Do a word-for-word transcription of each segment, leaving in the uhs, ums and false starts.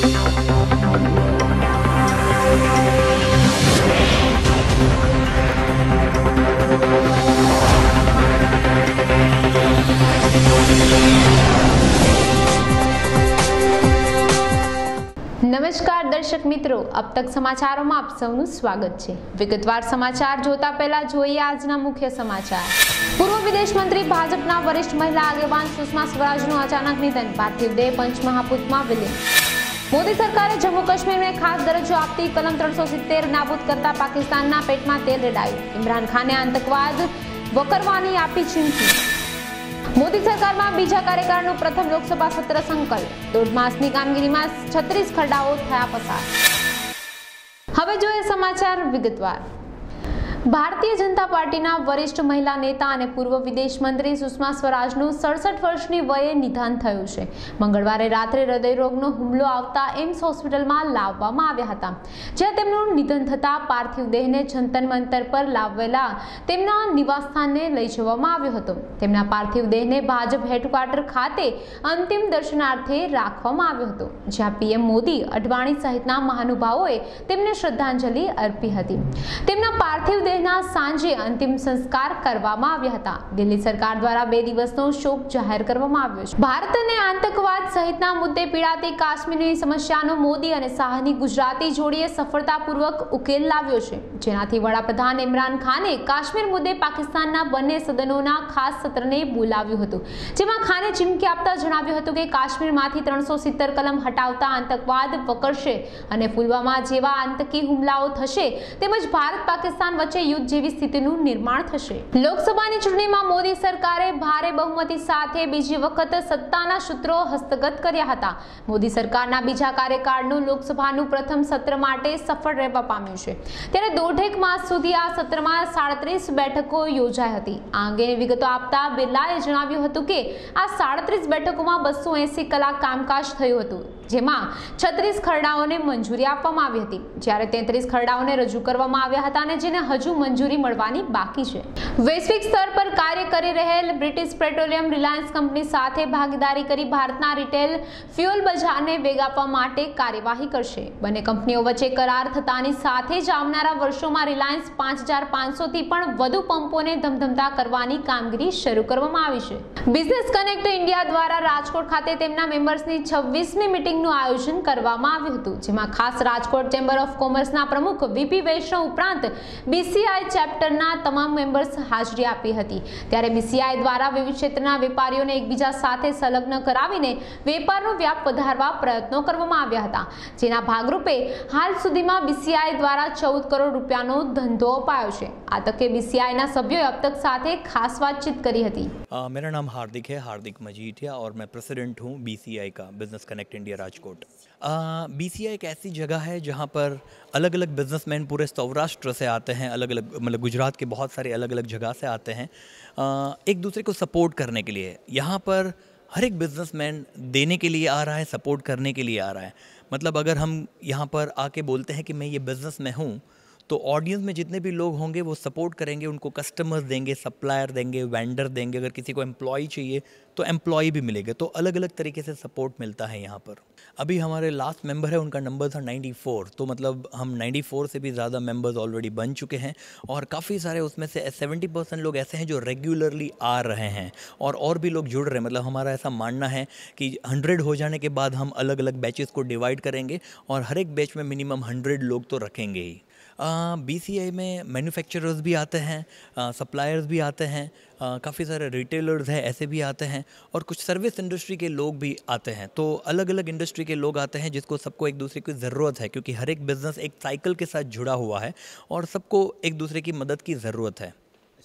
नमस्कार दर्शक मित्रों, अब तक समाचारों में आप सबનું સ્વાગત છે। વિગતવાર સમાચાર જોતા પહેલા જોઈએ આજના મુખ્ય સમાચાર। પૂર્વ વિદેશ મંત્રી ભાજપના વરિષ્ઠ મહિલા આગેવાન સુષ્મા સ્વરાજનું અચાનક નિધન, પાર્થિવ દેહ પંચમહાભૂતમાં વિલીન। મોદી સરકારે જમ્મુ કાશ્મીરને ખાસ દરજ્જો આપતી કલમ ત્રણસો સિત્તેર નાબૂદ કરતા પાકિસ્તાનના પેટમાં તેલ રેડાયું, ઇમરાન ખાને આતંકવાદ વકરવાની આપી ચીમકી। मोदी सरकार में बीजा कार्यकाल प्रथम लोकसभा सत्र संकल्प, दौड़ मासनी कामगीरी में छत्रीस खरडाओ थया पसार। हवे जोईए समाचार विगतवार। भारतीय जनता पार्टीना वरिष्ठ महिला नेता और पूर्व विदेश मंत्री सुषमा स्वराजનું सड़सठ वर्षની વયે નિધન થયું છે। મંગળવારે રાત્રે હૃદયરોગનો હુમલો આવતા એમ્સ હોસ્પિટલમાં લાવવામાં આવ્યા હતા, જ્યાં તેમનું નિધન થતા પાર્થિવ દેહને જંતર મંતર પર લાવેલા તેમના નિવાસસ્થાને લઈ જવામાં આવ્યો હતો। તેમના પાર્થિવ દેહને ભાજપ હેડક્વાર્ટર ખાતે અંતિમ દર્શનાર્થે રાખવામાં આવ્યો હતો, જ્યાં પીએમ મોદી, અડવાણી સહિતના મહાનુભાવોએ તેમને શ્રદ્ધાંજલિ અર્પી હતી। તેમના પાર્થિવ સાંજે અંતિમ સંસ્કાર કરવામાં આવ્યા હતા। દિલ્હી સરકાર દ્વારા બે દિવસનો શોક જાહેર કરવામાં આવ્યો છે। ભારતને આતંકવાદ સહિતના મુદ્દે પીડાતી કાશ્મીરની સમસ્યાનો મોદી અને શાહની ગુજરાતી જોડીએ સફળતાપૂર્વક ઉકેલ લાવ્યો છે, જેનાથી વડાપ્રધાન ઇમરાન ખાને કાશ્મીર મુદ્દે પાકિસ્તાનના બંને સદનોના ખાસ સત્રને બોલાવ્યું હતું, જેમાં ખાને ચીમકી આપતા જણાવ્યું હતું કે કાશ્મીરમાંથી ત્રણસો સિત્તેર કલમ હટાવતા આતંકવાદ વકરશે અને પુલવામા જેવા આતંકી હુમલાઓ થશે, તેમજ ભારત પાકિસ્તાન વચ્ચે યુદ્ધ જેવી સ્થિતિનું નિર્માણ થશે। લોકસભાની ચૂંટણીમાં મોદી સરકારે ભારે બહુમતી સાથે બીજી વખત સત્તાના સૂત્રો હસ્તગત કર્યા હતા। મોદી સરકારના બીજા કાર્યકાળનું લોકસભાનું પ્રથમ સત્ર માટે સફળ રહેવા પામ્યું છે, ત્યારે દોઢેક માસ સુધી આ સત્રમાં સાડત્રીસ બેઠકો યોજાઈ હતી। આ અંગેની વિગતો આપતા બિરલાએ જણાવ્યું હતું કે આ સાડત્રીસ બેઠકોમાં બસો એસી કલાક કામકાજ થયું હતું, જેમાં છત્રીસ ખરડાઓને મંજૂરી આપવામાં આવી હતી, જ્યારે તેત્રીસ ખરડાઓને રજૂ કરવામાં આવ્યા હતા અને જેને હજુ મંજૂરી મળવાની બાકી છે। વૈશ્વિક સ્તર પર કાર્ય કરી રહેલ બ્રિટિશ પેટ્રોલિયમ રિલાયન્સ કંપની સાથે ભાગીદારી કરી ભારતના રિટેલ ફ્યુઅલ બજારને વેગ આપવા માટે કાર્યવાહી કરશે। બંને કંપનીઓ વચ્ચે કરાર થતાની સાથે જ આવનારા વર્ષોમાં રિલાયન્સ પાંચ હજાર પાંચસો થી પણ વધુ પંપોને ધમધમતા કરવાની કામગીરી શરૂ કરવામાં આવી છે। બિઝનેસ કનેક્ટ ઇન્ડિયા દ્વારા રાજકોટ ખાતે તેમના મેમ્બર્સની છવ્વીસમી મીટિંગનું આયોજન કરવામાં આવ્યું હતું, જેમાં ખાસ રાજકોટ ચેમ્બર ઓફ કોમર્સના પ્રમુખ વીપી વૈષ્ણવ ઉપરાંત બીસીઆઈ ચેપ્ટરના તમામ મેમ્બર્સ હાજરી આપી હતી। ત્યારે બીસીઆઈ દ્વારા વિવિધ ક્ષેત્રના વેપારીઓને એકબીજા સાથે સંલગ્ન કરાવીને વેપારનો વ્યાપ વધારવા પ્રયત્નો કરવામાં આવ્યા હતા, જેના ભાગરૂપે હાલ સુધીમાં બીસીઆઈ દ્વારા ચૌદ કરોડ રૂપિયાનો ધંધો અપાયો છે। આ તકે બીસીઆઈના સભ્યોએ अब तक સાથે ખાસ વાતચીત કરી હતી। मेरा नाम हार्दिक है, हार्दिक मजीठिया, और मैं प्रेसिडेंट हूँ बीसीआई का, बिजनेस कनेक्ट इंडिया राजकोट। बीसीआई एक ऐसी जगह है जहाँ पर अलग अलग बिजनेसमैन पूरे सौराष्ट्र से आते हैं, अलग अलग मतलब गुजरात के बहुत सारे अलग अलग जगह से आते हैं एक दूसरे को सपोर्ट करने के लिए। यहाँ पर हर एक बिजनेसमैन देने के लिए आ रहा है, सपोर्ट करने के लिए आ रहा है। मतलब अगर हम यहाँ पर आके बोलते हैं कि मैं ये बिज़नेस में हूँ, तो ऑडियंस में जितने भी लोग होंगे वो सपोर्ट करेंगे, उनको कस्टमर्स देंगे, सप्लायर देंगे, वेंडर देंगे, अगर किसी को एम्प्लॉय चाहिए तो एम्प्लॉय भी मिलेगा। तो अलग अलग तरीके से सपोर्ट मिलता है यहाँ पर। अभी हमारे लास्ट मेंबर है, उनका नंबर था चौरानवे, तो मतलब हम चौरानवे से भी ज़्यादा मेंबर्स ऑलरेडी बन चुके हैं, और काफ़ी सारे उसमें से सत्तर परसेंट लोग ऐसे हैं जो रेगुलरली आ रहे हैं, और और भी लोग जुड़ रहे हैं। मतलब हमारा ऐसा मानना है कि हंड्रेड हो जाने के बाद हम अलग अलग बैचेस को डिवाइड करेंगे, और हर एक बैच में मिनिमम हंड्रेड लोग तो रखेंगे ही। बीसीआई में मैन्युफैक्चरर्स भी आते हैं, सप्लायर्स भी आते हैं, काफ़ी सारे रिटेलर्स हैं ऐसे भी आते हैं, और कुछ सर्विस इंडस्ट्री के लोग भी आते हैं। तो अलग अलग इंडस्ट्री के लोग आते हैं, जिसको सबको एक दूसरे की ज़रूरत है, क्योंकि हर एक बिज़नेस एक साइकिल के साथ जुड़ा हुआ है और सबको एक दूसरे की मदद की ज़रूरत है।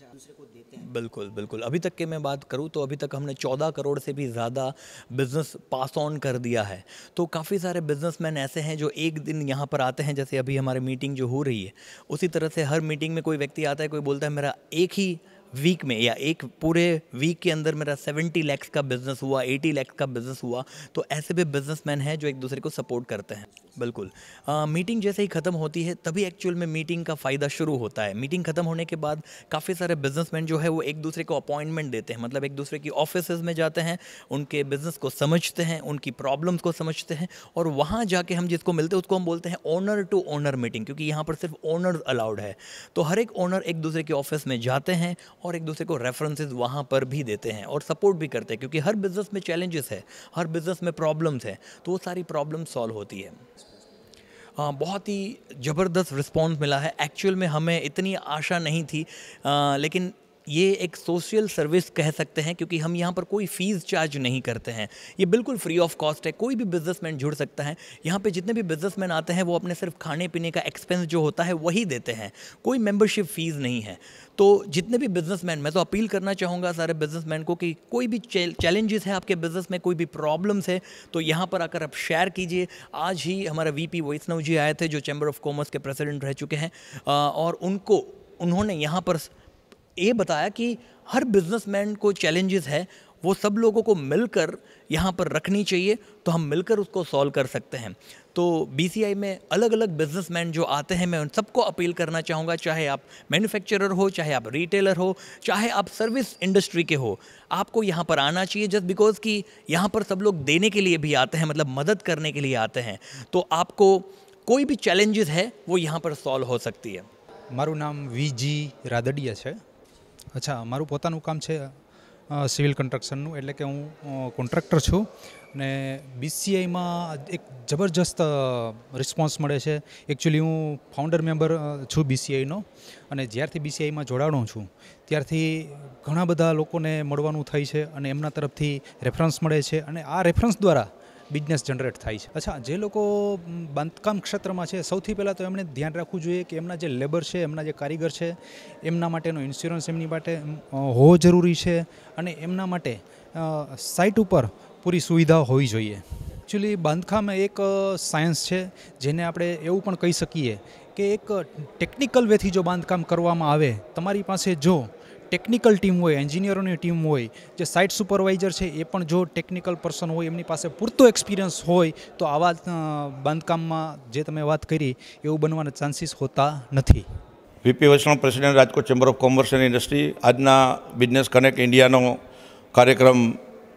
बिल्कुल बिल्कुल। अभी तक के मैं बात करूँ तो अभी तक हमने चौदह करोड़ से भी ज़्यादा बिज़नेस पास ऑन कर दिया है। तो काफ़ी सारे बिजनेसमैन ऐसे हैं जो एक दिन यहाँ पर आते हैं, जैसे अभी हमारी मीटिंग जो हो रही है, उसी तरह से हर मीटिंग में कोई व्यक्ति आता है, कोई बोलता है मेरा एक ही वीक में या एक पूरे वीक के अंदर मेरा सेवेंटी लैक्स का बिजनेस हुआ, एटी लैक्स का बिजनेस हुआ, तो ऐसे भी बिजनेसमैन हैं जो एक दूसरे को सपोर्ट करते हैं। बिल्कुल आ, मीटिंग जैसे ही ख़त्म होती है तभी एक्चुअल में मीटिंग का फ़ायदा शुरू होता है। मीटिंग ख़त्म होने के बाद काफ़ी सारे बिजनेसमैन जो है वो एक दूसरे को अपॉइंटमेंट देते हैं, मतलब एक दूसरे की ऑफिसेज में जाते हैं, उनके बिजनेस को समझते हैं, उनकी प्रॉब्लम्स को समझते हैं, और वहाँ जाके हम जिसको मिलते हैं उसको हम बोलते हैं ओनर टू ओनर मीटिंग, क्योंकि यहाँ पर सिर्फ ओनर अलाउड है। तो हर एक ओनर एक दूसरे के ऑफिस में जाते हैं और एक दूसरे को रेफरेंसेस वहाँ पर भी देते हैं और सपोर्ट भी करते हैं, क्योंकि हर बिज़नेस में चैलेंजेस है, हर बिज़नेस में प्रॉब्लम्स है, तो वो सारी प्रॉब्लम सॉल्व होती है। आ, बहुत ही ज़बरदस्त रिस्पॉन्स मिला है। एक्चुअल में हमें इतनी आशा नहीं थी, आ, लेकिन ये एक सोशल सर्विस कह सकते हैं, क्योंकि हम यहाँ पर कोई फ़ीस चार्ज नहीं करते हैं। ये बिल्कुल फ्री ऑफ कॉस्ट है, कोई भी बिजनेसमैन जुड़ सकता है। यहाँ पे जितने भी बिजनेसमैन आते हैं वो अपने सिर्फ खाने पीने का एक्सपेंस जो होता है वही देते हैं, कोई मेंबरशिप फ़ीस नहीं है। तो जितने भी बिजनेसमैन, मैं तो अपील करना चाहूँगा सारे बिजनेसमैन को कि कोई भी चैलेंजेस है आपके बिज़नेस में, कोई भी प्रॉब्लम्स है, तो यहाँ पर आकर आप शेयर कीजिए। आज ही हमारा वीपी वैष्णव जी आए थे जो चैम्बर ऑफ कॉमर्स के प्रेसिडेंट रह चुके हैं, और उनको उन्होंने यहाँ पर ये बताया कि हर बिजनेसमैन को चैलेंजेस है, वो सब लोगों को मिलकर यहाँ पर रखनी चाहिए, तो हम मिलकर उसको सॉल्व कर सकते हैं। तो बीसीआई में अलग अलग बिजनेसमैन जो आते हैं, मैं उन सबको अपील करना चाहूँगा, चाहे आप मैन्युफैक्चरर हो, चाहे आप रिटेलर हो, चाहे आप सर्विस इंडस्ट्री के हो, आपको यहाँ पर आना चाहिए। जस्ट बिकॉज कि यहाँ पर सब लोग देने के लिए भी आते हैं, मतलब मदद करने के लिए आते हैं, तो आपको कोई भी चैलेंजेस है वो यहाँ पर सॉल्व हो सकती है। मारू नाम वीजी रादडिया है। अच्छा, मारू पोतानुं काम छे सिविल कंस्ट्रक्शननुं, एटले के हूँ कॉन्ट्राक्टर छूँ ने बीसीआई में एक जबरदस्त रिस्पॉन्स मळे छे। एक्चुअली हूँ फाउंडर मेम्बर छूँ बीसीआई नो, अने ज्यारथी बीसीआई में जोड़ाणो छूँ त्यारथी घणा बधा लोकोने मळवानुं थाय छे अने एमना तरफथी रेफरन्स मळे छे, अने आ रेफरन्स द्वारा बिजनेस जनरेट थाय छे। अच्छा, जे लोको बांधकाम क्षेत्र में है, सौथी पहला तो एमने ध्यान राखवुं जोईए कि एमना जे लेबर है, एमना जे कारीगर है, एमना माटेनो इन्श्योरन्स एमनी माटे होवो जरूरी है, अने एमना माटे साइट पर पूरी सुविधा होवी जोईए। एक्चुअली बांधकाम एक सायन्स है, जेने आपणे एवुं पण कही सकीए कि एक टेक्निकल वेथी जो बांधकाम करवामां आवे, तमारी पासे जो टेक्निकल टीम होय, एंजीनियरोनी टीम होय, जे साइट सुपरवाइजर है ए पण जो टेक्निकल पर्सन होय, एमनी पासे पूरतो एक्सपीरियंस होय, तो आवा बांधकाममां जे तमे वात करी एवुं बनवाना चांसीस होता नथी। V P Vaishnav, president Rajkot chamber of commerce and industry. आजना बिजनेस कनेक्ट इंडियानो कार्यक्रम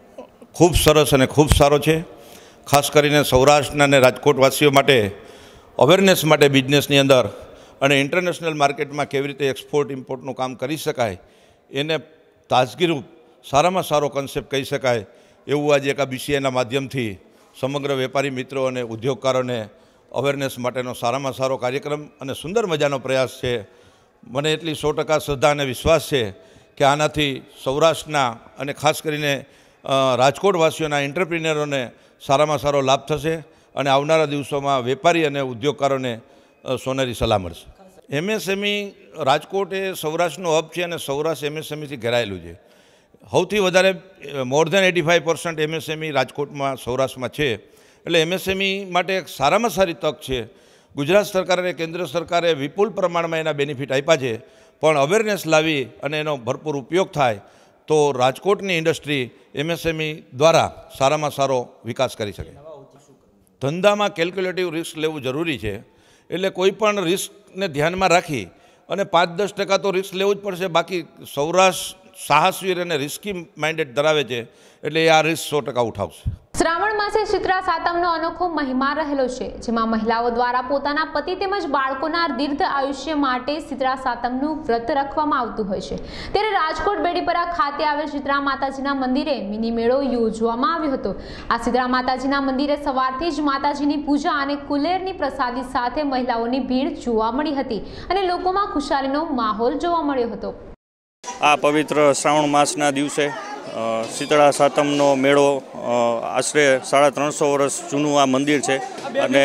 खूब सरस अने खूब सारो छे। खास करीने सौराष्ट्रना ने राजकोटवासीओ माटे अवेरनेस माटे बिजनेसनी अंदर अने इंटरनेशनल मार्केट में केवी रीते एक्सपोर्ट इम्पोर्टनुं काम करी शकाय एने ताजगीरूप सारामां सारो कॉन्सेप्ट कही शकाय एवुं आज एक बीसीआईना माध्यमथी समग्र वेपारी मित्रों अने उद्योगकारोने अवेरनेस माटेनो सारामां सारो कार्यक्रम अने सुंदर मजानो प्रयास छे। मने एटली सौ टका श्रद्धा अने विश्वास छे कि आनाथी सौराष्ट्रना अने खास करीने राजकोटवासीओना एंटरप्रिन्योरोने सारामां सारो लाभ थशे अने आवनारा दिवसोमां वेपारी अने उद्योगकारोने सोनेरी सलाह मळशे। एमएसएमई राजकोट ए सौराष्ट्रनो हब छे अने सौराष्ट्र एमएसएमई थी घेरायेलुं छे। सौथी वधारे more than eighty five percent MSME राजकोटमां सौराष्ट्रमां छे, एटले एमएसएमई माटे एक सारामां सारी तक छे। गुजरात सरकार अने केंद्र सरकारे विपुल प्रमाणमां एना बेनिफिट आप्या छे, पण अवेरनेस लावी अने एनो भरपूर उपयोग थाय तो राजकोटनी इंडस्ट्री एमएसएमई द्वारा सारामां सारो विकास करी शके। धंधामां केल्क्युलेटिव रिस्क लेवुं जरूरी छे, एटले कोईपण रिस्क ने ध्यान में राखी अने पांच दस टका तो रिस्क लेवुं ज पड़शे। बाकी सौराष्ट्र साहसवीर अने रिस्की माइंडेड धरावे छे, एटले आ रिस्क सौ टका उठावशे। श्रावण मासे शीतळा सातमनो अनोखो महिमा रहेलो छे, जेमां महिलाओ द्वारा पोताना पति तेमज बाळकोना दीर्घ आयुष्य माटे शीतळा सातमनुं व्रत रखवामां आवतुं होय छे। त्यारे राजकोट बेडीपरा खाते आवेल शीतळा माताजीना मंदिरे मिनी मेळो योजवामां આવ્યો હતો। આ शीतळा माताजीना मंदिरे सवारथी ज माताजीनी पूजा अने कुलेरनी प्रसादी साथे महिलाओनी भीड़ जोवा मळी हती अने लोकोमां खुशालीनो माहोल जोवा मळ्यो હતો। आ पवित्र श्रावण मासना दिवसे शीतळा सातमनो मेळो आश्रे साढ़ा त्रणसो वर्ष जूनू आ मंदिर है अने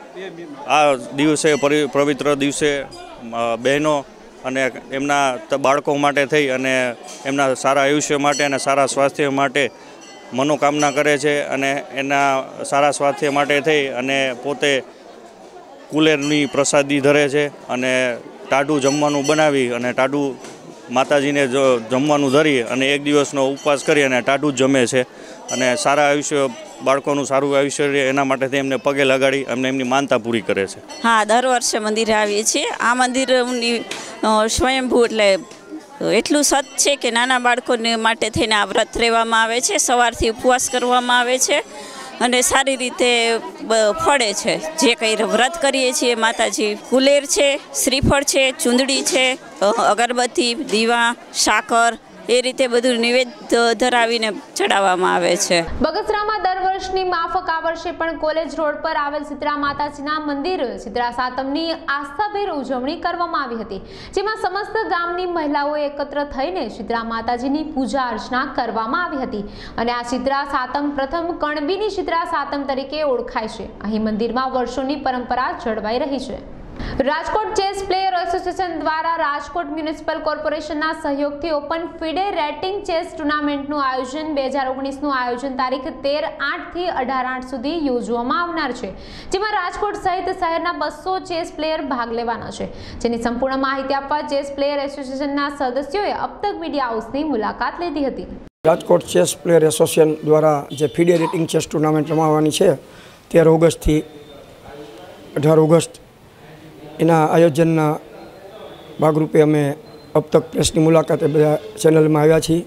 आ दिवसे पवित्र दिवसे बहनों अने एमना बाळको माटे थई अने एमना सारा आयुष्य माटे अने सारा स्वास्थ्य माटे मनोकामना करे छे अने एना सारा स्वास्थ्य माटे थई अने पोते कुलेरनी प्रसादी धरे छे अने टाडू जमवानुं बनावी अने टाडू માતાજીને જો જમવાનું ધરી અને એક દિવસનો ઉપવાસ કરી અને ટાઢું જ જમે છે અને સારા આયુષ્ય બાળકોનું સારું આયુષ્ય રહે એના માટે એમને પગે લગાડી એમને એમની માનતા પૂરી કરે છે. હા, દર વર્ષે મંદિરે આવીએ છીએ. આ મંદિરની સ્વયંભૂ એટલે એટલું સત છે કે નાના બાળકોને માટે થઈને આ વ્રત રહેવામાં આવે છે. સવારથી ઉપવાસ કરવામાં આવે છે અને સારી રીતે ફળે છે. જે કંઈ વ્રત કરીએ છીએ માતાજી કુલેર છે, શ્રીફળ છે, ચૂંદડી છે, અગરબત્તી, દીવા, સાકર એ રીતે બધું નિવેદ ધરાવીને ચડાવવામાં આવે છે. બગસરામાં દર વર્ષની માફક આ વર્ષે પણ કોલેજ રોડ પર આવેલ શીતળા માતાજીના મંદિર શીતળા સાતમની આસ્થાભેર ઉજવણી કરવામાં આવી હતી, જેમાં સમસ્ત ગામની મહિલાઓ એકત્ર થઈને શીતળા માતાજીની પૂજા અર્ચના કરવામાં આવી હતી અને આ શીતળા સાતમ પ્રથમ કણબીની શીતળા સાતમ તરીકે ઓળખાય છે. અહીં મંદિરમાં વર્ષોની પરંપરા જળવાઈ રહી છે. રાજકોટ ચેસ પ્લેયર એસોસિએશન દ્વારા રાજકોટ મ્યુનિસિપલ કોર્પોરેશનના સહયોગથી ઓપન ફિડે રેટિંગ ચેસ ટુર્નામેન્ટનું આયોજન બે હજાર ઓગણીસનું આયોજન તારીખ તેર આઠથી અઢાર આઠ સુધી યોજવામાં આવનાર છે, જેમાં રાજકોટ સહિત શહેરના બસો ચેસ પ્લેયર ભાગ લેવાના છે. જેની સંપૂર્ણ માહિતી આપવા ચેસ પ્લેયર એસોસિએશનના સદસ્યોએ અબતક મીડિયા હાઉસની મુલાકાત લીધી હતી. રાજકોટ ચેસ પ્લેયર એસોસિએશન દ્વારા જે ફિડે રેટિંગ ચેસ ટુર્નામેન્ટ રમાવાની છે તેર ઓગસ્ટથી અઢાર ઓગસ્ટ એના આયોજનના ભાગરૂપે અમે અબ તક પ્રેસની મુલાકાતે બધા ચેનલમાં આવ્યા છીએ.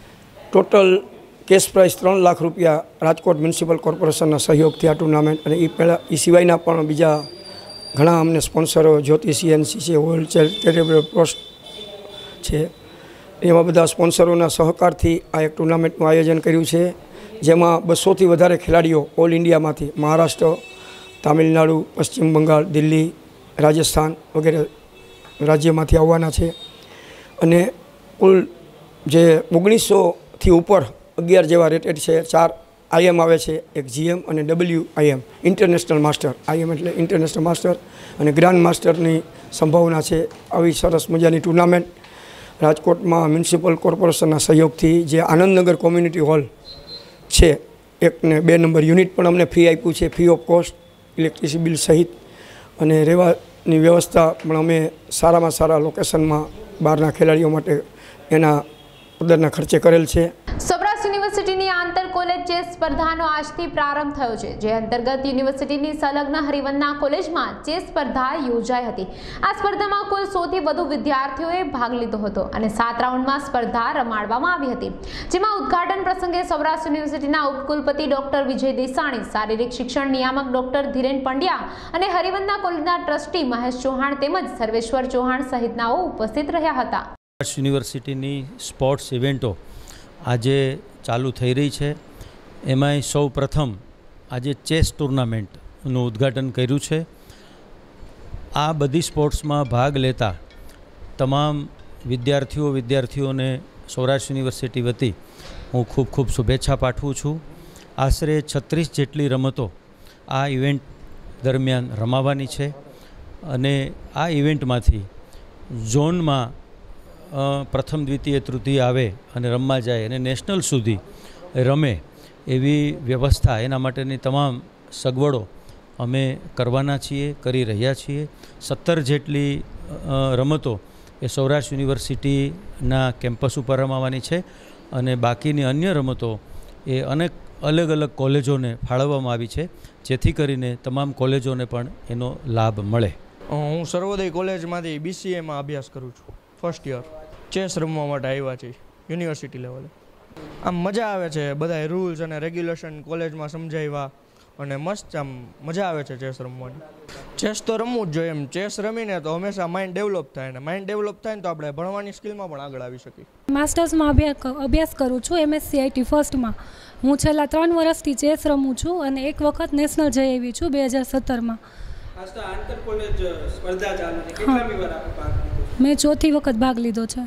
ટોટલ કેશ પ્રાઇઝ ત્રણ લાખ રૂપિયા રાજકોટ મ્યુનિસિપલ કોર્પોરેશનના સહયોગથી આ ટુર્નામેન્ટ અને એ પહેલાં એ સિવાયના પણ બીજા ઘણા અમને સ્પોન્સરો જ્યોતિ સીએનસી છે, વર્લ્ડ ચેરિટેબલ ટ્રસ્ટ છે, એમાં બધા સ્પોન્સરોના સહકારથી આ એક ટુર્નામેન્ટનું આયોજન કર્યું છે, જેમાં બસોથી વધારે ખેલાડીઓ ઓલ ઇન્ડિયામાંથી મહારાષ્ટ્ર, તામિલનાડુ, પશ્ચિમ બંગાળ, દિલ્હી, રાજસ્થાન વગેરે રાજ્યમાંથી આવવાના છે અને કુલ જે ઓગણીસોથી ઉપર અગિયાર જેવા રેટેડ છે. ચાર આઈએમ આવે છે, એક જીએમ અને W IM international master. IM એટલે ઇન્ટરનેશનલ માસ્ટર અને ગ્રાન્ડ માસ્ટરની સંભાવના છે. આવી સરસ મજાની ટુર્નામેન્ટ રાજકોટમાં મ્યુનિસિપલ કોર્પોરેશનના સહયોગથી જે આનંદનગર કોમ્યુનિટી હોલ છે એક ને બે નંબર યુનિટ પણ અમને ફ્રી આપ્યું છે, free of cost, electricity bill સહિત, અને રહેવાની વ્યવસ્થા પણ અમે સારામાં સારા લોકેશનમાં બહારના ખેલાડીઓ માટે એના પદરના ખર્ચે કરેલ છે. સૌરાષ્ટ્ર યુનિવર્સિટીની આંતર કોલેજ ચેસ સ્પર્ધાનો આજથી પ્રારંભ થયો છે, જે અંતર્ગત યુનિવર્સિટીની સંલગ્ન હરિવંદના કોલેજમાં ચેસ સ્પર્ધા યોજાઈ હતી. આ સ્પર્ધામાં કુલ સોથી વધુ વિદ્યાર્થીઓએ ભાગ લીધો હતો અને સાત રાઉન્ડમાં સ્પર્ધા રમાડવામાં આવી હતી, જેમાં ઉદ્ઘાટન પ્રસંગે સૌરાષ્ટ્ર યુનિવર્સિટીના ઉપકુલપતિ ડોક્ટર વિજય દેસાણી, શારીરિક શિક્ષણ નિયામક ડોક્ટર ધીરેન પંડ્યા અને હરિવંદના કોલેજના ટ્રસ્ટી મહેશ ચૌહાણ તેમજ સર્વેશ્વર ચૌહાણ સહિતનાઓ ઉપસ્થિત રહ્યા હતા. યુનિવર્સિટીની સ્પોર્ટ્સ ઇવેન્ટો આજે ચાલુ થઈ રહી છે. એમાંય સૌ પ્રથમ આજે ચેસ ટુર્નામેન્ટનું ઉદ્ઘાટન કર્યું છે. આ બધી સ્પોર્ટ્સમાં ભાગ લેતા તમામ વિદ્યાર્થીઓ વિદ્યાર્થીઓને સૌરાષ્ટ્ર યુનિવર્સિટી વતી હું ખૂબ ખૂબ શુભેચ્છા પાઠવું છું. આશરે છત્રીસ જેટલી રમતો આ ઇવેન્ટ દરમિયાન રમાવાની છે અને આ ઇવેન્ટમાંથી ઝોનમાં પ્રથમ દ્વિતીય તૃતીય આવે અને રમવા જાય અને નેશનલ સુધી રમે એવી વ્યવસ્થા, એના માટેની તમામ સગવડો અમે કરવાના છીએ, કરી રહ્યા છીએ. સત્તર જેટલી રમતો એ સૌરાષ્ટ્ર યુનિવર્સિટીના કેમ્પસ ઉપર રમાવાની છે અને બાકીની અન્ય રમતો એ અનેક અલગ અલગ કોલેજોને ફાળવવામાં આવી છે, જેથી કરીને તમામ કોલેજોને પણ એનો લાભ મળે. હું સર્વોદય કોલેજમાંથી બીસીએમાં અભ્યાસ કરું છું. ફર્સ્ટ યર ચેસ રમવા માટે આવ્યા છીએ યુનિવર્સિટી લેવલે. આમ મજા આવે છે, બધા રૂલ્સ અને રેગ્યુલેશન કોલેજમાં સમજાવ્યા અને મસ્ત આમ મજા આવે છે ચેસ રમવાની. ચેસ તો રમવું જ જોઈએ. એમ ચેસ રમીને તો હંમેશા માઇન્ડ ડેવલપ થાય ને માઇન્ડ ડેવલપ થાય ને તો આપણે ભણવાની સ્કિલમાં પણ આગળ આવી શકીએ. માસ્ટર્સમાં અભ્યાસ અભ્યાસ કરું છું એમએસસી આઈટી ફર્સ્ટમાં. હું છેલ્લા ત્રણ વર્ષથી ચેસ રમું છું અને એક વખત નેશનલ જઈ આવી છું બે હજાર સત્તરમાં. મેં ચોથી વખત ભાગ લીધો છે.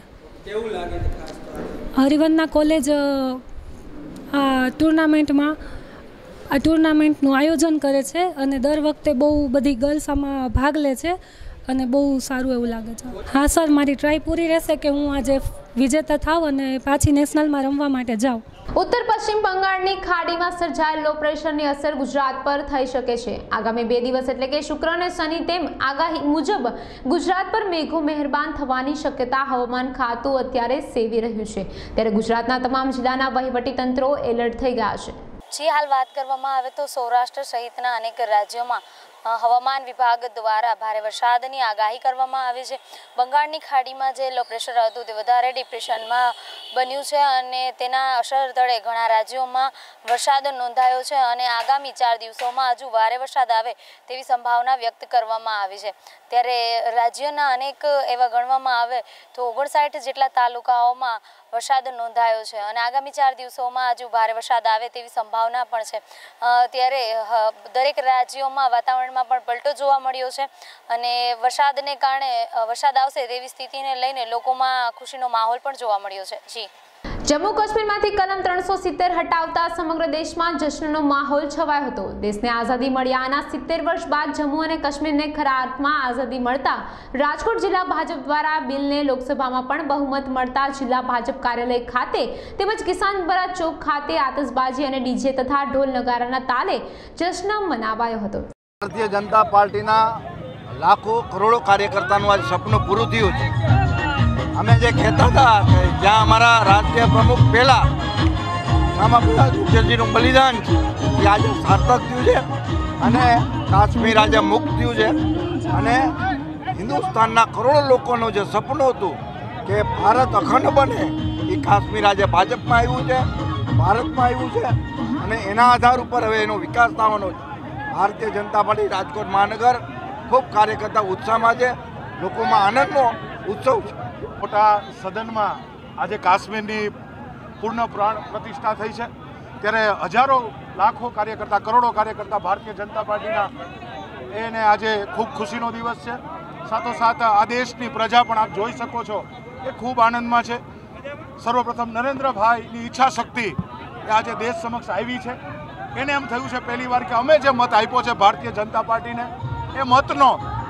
હરિવંદના કોલેજ આ ટુર્નામેન્ટમાં આ ટુર્નામેન્ટનું આયોજન કરે છે અને દર વખતે બહુ બધી ગર્લ્સ આમાં ભાગ લે છે અને બહુ સારું એવું લાગે છે. હા સર, મારી ટ્રાય પૂરી રહેશે કે હું આજે વિજેતા થાવ અને પાછી નેશનલમાં રમવા માટે જાઉં. ઉત્તર પશ્ચિમ બંગાળની ખાડીમાં સર્જાયેલ લો પ્રેશરની અસર ગુજરાત પર થઈ શકે છે. આગામી બે દિવસ એટલે કે શુક્ર અને શનિ તેમ આગાહી મુજબ ગુજરાત પર મેઘો મહેરબાન થવાની શક્યતા હવામાન ખાતું અત્યારે સેવી રહ્યું છે. ત્યારે ગુજરાતના તમામ જિલ્લાના વહીવટી તંત્રો એલર્ટ થઈ ગયા છે. જે હાલ વાત કરવામાં આવે તો સૌરાષ્ટ્ર સહિતના અનેક રાજ્યોમાં હવામાન વિભાગ દ્વારા ભારે વરસાદની આગાહી કરવામાં આવી છે. બંગાળની ખાડીમાં જે લો પ્રેશર હતું તે વધારે ડિપ્રેશનમાં બન્યું છે અને તેના અસર તળે ઘણા રાજ્યોમાં વરસાદ નોંધાયો છે અને આગામી ચાર દિવસોમાં હજુ ભારે વરસાદ આવે તેવી સંભાવના વ્યક્ત કરવામાં આવી છે. ત્યારે રાજ્યના અનેક એવા ગણવામાં આવે તો ઓગણસાઠ જેટલા તાલુકાઓમાં વરસાદ નોંધાયો છે અને આગામી ચાર દિવસોમાં હજુ ભારે વરસાદ આવે તેવી સંભાવના પણ છે. ત્યારે દરેક રાજ્યોમાં વાતાવરણમાં પણ પલટો જોવા મળ્યો છે અને વરસાદને કારણે વરસાદ આવશે તેવી સ્થિતિને લઈને લોકોમાં ખુશીનો માહોલ પણ જોવા મળ્યો છે. જી જમ્મુ કાશ્મીરમાંથી કલમ ત્રણસો સિત્તેર હટાવતા સમગ્ર દેશમાં જશ્નનો માહોલ છવાયો હતો. દેશને આઝાદી મળ્યાના સિત્તેર વર્ષ બાદ જમ્મુ અને કાશ્મીરને ખરા અર્થમાં આઝાદી મળતા રાજકોટ જિલ્લા ભાજપ દ્વારા બિલને લોકસભામાં પણ બહુમત મળતા જિલ્લા ભાજપ કાર્યાલય ખાતે તેમજ કિસાનપરા ચોક ખાતે આતશબાજી અને ડીજે તથા ઢોલ નગારાના તાલે જશ્ન મનાવાયો હતો. ભારતીય જનતા પાર્ટીના લાખો કરોડો કાર્યકર્તાનું આજે સપનું પૂરું થયું છે. અમે જે કહેતા હતા કે જ્યાં અમારા રાષ્ટ્રીય પ્રમુખ પહેલા શામા પ્રસાદ મુખર્જીનું બલિદાન છે એ આજે સાર્થક થયું છે અને કાશ્મીર આજે મુક્ત થયું છે અને હિન્દુસ્તાનના કરોડો લોકોનું જે સપનું હતું કે ભારત અખંડ બને એ કાશ્મીર આજે ભાજપમાં આવ્યું છે, ભારતમાં આવ્યું છે અને એના આધાર ઉપર હવે એનો વિકાસ થવાનો છે. ભારતીય જનતા પાર્ટી રાજકોટ મહાનગર ખૂબ કાર્યકર્તા ઉત્સાહમાં છે, લોકોમાં આનંદનો ઉત્સવ છે. મોટા સદનમાં આજે કાશ્મીરની પૂર્ણ પ્રાણ પ્રતિષ્ઠા થઈ છે ત્યારે હજારો લાખો કાર્યકર્તા કરોડો કાર્યકર્તા ભારતીય જનતા પાર્ટીના એને આજે ખૂબ ખુશીનો દિવસ છે. સાથોસાથ આ દેશની પ્રજા પણ આપ જોઈ શકો છો એ ખૂબ આનંદમાં છે. સર્વપ્રથમ નરેન્દ્રભાઈની ઈચ્છા શક્તિ એ આજે દેશ સમક્ષ આવી છે. એને એમ થયું છે પહેલી વાર કે અમે જે મત આપ્યો છે ભારતીય જનતા પાર્ટીને એ મતનો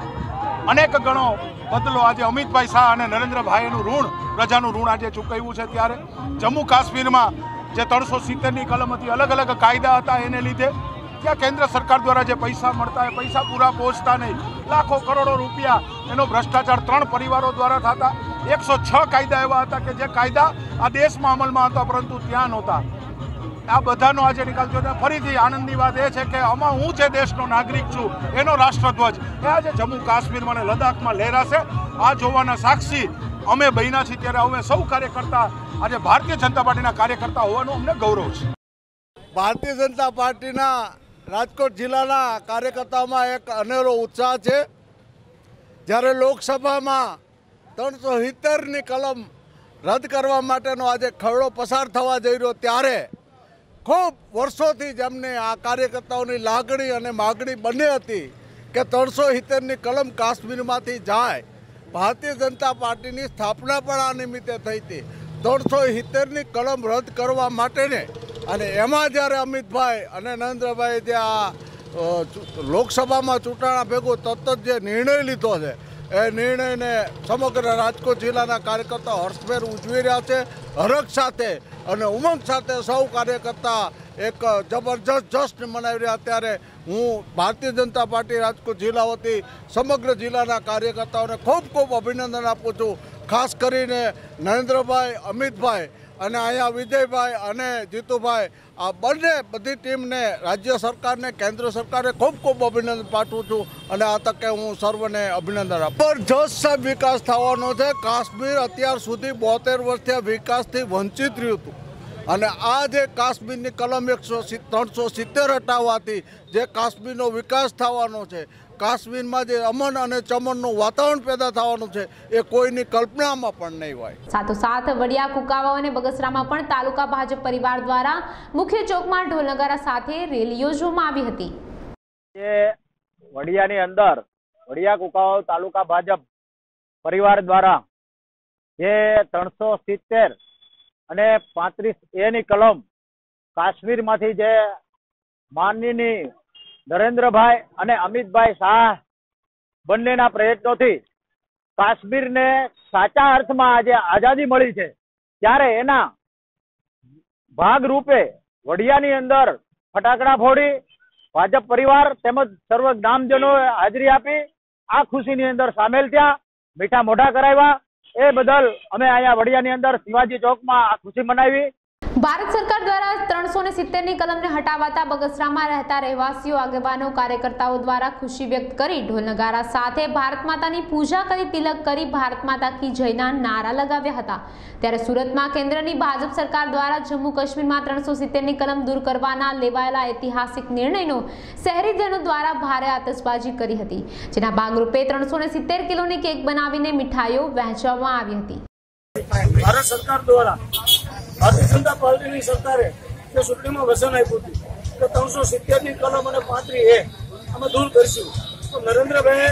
અનેક ગણો બદલો આજે અમિતભાઈ શાહ અને નરેન્દ્રભાઈનું ઋણ પ્રજાનું ઋણ આજે ચૂકવ્યું છે. ત્યારે જમ્મુ કાશ્મીરમાં જે ત્રણસો સિત્તેરની કલમ હતી, અલગ અલગ કાયદા હતા, એને લીધે ત્યાં કેન્દ્ર સરકાર દ્વારા જે પૈસા મળતા એ પૈસા પૂરા પહોંચતા નહીં. લાખો કરોડો રૂપિયા એનો ભ્રષ્ટાચાર ત્રણ પરિવારો દ્વારા થતા. એકસો છ કાયદા એવા હતા કે જે કાયદા આ દેશમાં અમલમાં હતા પરંતુ ત્યાં નહોતા. આ બધાનો આજે નિકાલ થયો. ફરીથી આનંદની વાત એ છે કે આમાં હું જે દેશનો નાગરિક છું એનો રાષ્ટ્રધ્વજ એ આજે જમ્મુ કાશ્મીરમાં અને લદ્દાખમાં લહેરાશે. આ જોવાના સાક્ષી અમે બન્યા છીએ. ત્યારે અમે સૌ કાર્યકર્તા આજે ભારતીય જનતા પાર્ટીના કાર્યકર્તા હોવાનું અમને ગૌરવ છે. ભારતીય જનતા પાર્ટીના રાજકોટ જિલ્લાના કાર્યકર્તાઓમાં એક અનેરો ઉત્સાહ છે. જ્યારે લોકસભામાં ત્રણસો સિત્તેરની કલમ રદ કરવા માટેનો આજે ખરડો પસાર થવા જઈ રહ્યો ત્યારે ખૂબ વર્ષોથી જેમને આ કાર્યકર્તાઓની લાગણી અને માગણી બંને હતી કે ત્રણસો સિત્તેરની કલમ કાશ્મીરમાંથી જાય. ભારતીય જનતા પાર્ટીની સ્થાપના પણ આ નિમિત્તે થઈ હતી. ત્રણસો સિત્તેરની કલમ રદ કરવા માટેને અને એમાં જ્યારે અમિતભાઈ અને નરેન્દ્રભાઈ જે આ લોકસભામાં ચૂંટણા ભેગું તરત જ જે નિર્ણય લીધો છે એ નિર્ણયને સમગ્ર રાજકોટ જિલ્લાના કાર્યકર્તાઓ હર્ષભેર ઉજવી રહ્યા છે. હરખ સાથે અને ઉમંગ સાથે સૌ કાર્યકર્તા એક જબરજસ્ત જશ્ન મનાવી રહ્યા. ત્યારે હું ભારતીય જનતા પાર્ટી રાજકોટ જિલ્લા વતી સમગ્ર જિલ્લાના કાર્યકર્તાઓને ખૂબ ખૂબ અભિનંદન આપું છું. ખાસ કરીને નરેન્દ્રભાઈ, અમિતભાઈ અને અહીંયા વિજયભાઈ અને જીતુભાઈ આ બંને બધી ટીમને, રાજ્ય સરકારને, કેન્દ્ર સરકારને ખૂબ ખૂબ અભિનંદન પાઠવું છું અને આ તકે હું સર્વને અભિનંદન આપું. જબરજસ્ત વિકાસ થવાનો છે. કાશ્મીર અત્યાર સુધી બોતેર વર્ષથી વિકાસથી વંચિત રહ્યું હતું અને આ જે કાશ્મીરની કલમ એકસો ત્રણસો સિત્તેર હટાવવાથી જે કાશ્મીરનો વિકાસ થવાનો છે, કાશ્મીરમાં જે અમન અને ચમનનું વાતાવરણ પેદા થવાનું છે એ કોઈની કલ્પનામાં પણ નહીં હોય. સાથોસાથ વડિયા, કુકાવાવ અને બગસરામાં પણ તાલુકા ભાજપ પરિવાર દ્વારા મુખ્ય ચોકમાં ઢોલ નગારા સાથે રેલી યોજવામાં આવી હતી. જે વડિયાની અંદર વડિયા કુકાવાવ તાલુકા ભાજપ પરિવાર દ્વારા જે ત્રણસો સિત્તેર અને પાંત્રીસ એ ની કલમ કાશ્મીરમાંથી જે માનનીય નરેન્દ્રભાઈ અને અમિતભાઈ શાહ બંનેના પ્રયત્નોથી કાશ્મીરને સાચા અર્થમાં આજે આઝાદી મળી છે ત્યારે એના ભાગરૂપે વડિયાની અંદર ફટાકડા ફોડી ભાજપ પરિવાર તેમજ સર્વ ગ્રામજનોએ હાજરી આપી આ ખુશીની અંદર સામેલ થયા, મીઠા મોઢા કરાવ્યા. એ બદલ અમે અહીંયા વડિયાની અંદર શિવાજી ચોકમાં આ ખુશી મનાવી. ભારત સરકાર દ્વારા ત્રણસો ને સિત્તેર ની કલમને હટાવાતા બગસરામાં રહેતા રહેવાસીઓ, આગેવાનો, કાર્યકર્તાઓ દ્વારા ખુશી વ્યક્ત કરી ઢોલ નગારા સાથે ભારત માતાની પૂજા કરી તિલક કરી ભારત માતા કી જયના નારા લગાવ્યા હતા. ત્યારે સુરતમાં કેન્દ્રની ભાજપ સરકાર દ્વારા જમ્મુ કાશ્મીરમાં ત્રણસો સિત્તેર ની કલમ દૂર કરવાના લેવાયેલા ઐતિહાસિક નિર્ણયનો શહેરીજનો દ્વારા ભારે આતશબાજી કરી હતી, જેના ભાગરૂપે ત્રણસો ને સિત્તેર કિલોની કેક બનાવીને મીઠાઈઓ વહેંચવામાં આવી હતી. ભારત સરકાર દ્વારા ભારતીય જનતા પાર્ટીની સરકારે જે ચૂંટણીમાં વચન આપ્યું હતું કે ત્રણસો સિત્તેર ની કલમ અને પાંત્રીસ એ અમે દૂર કરીશું, તો નરેન્દ્રભાઈએ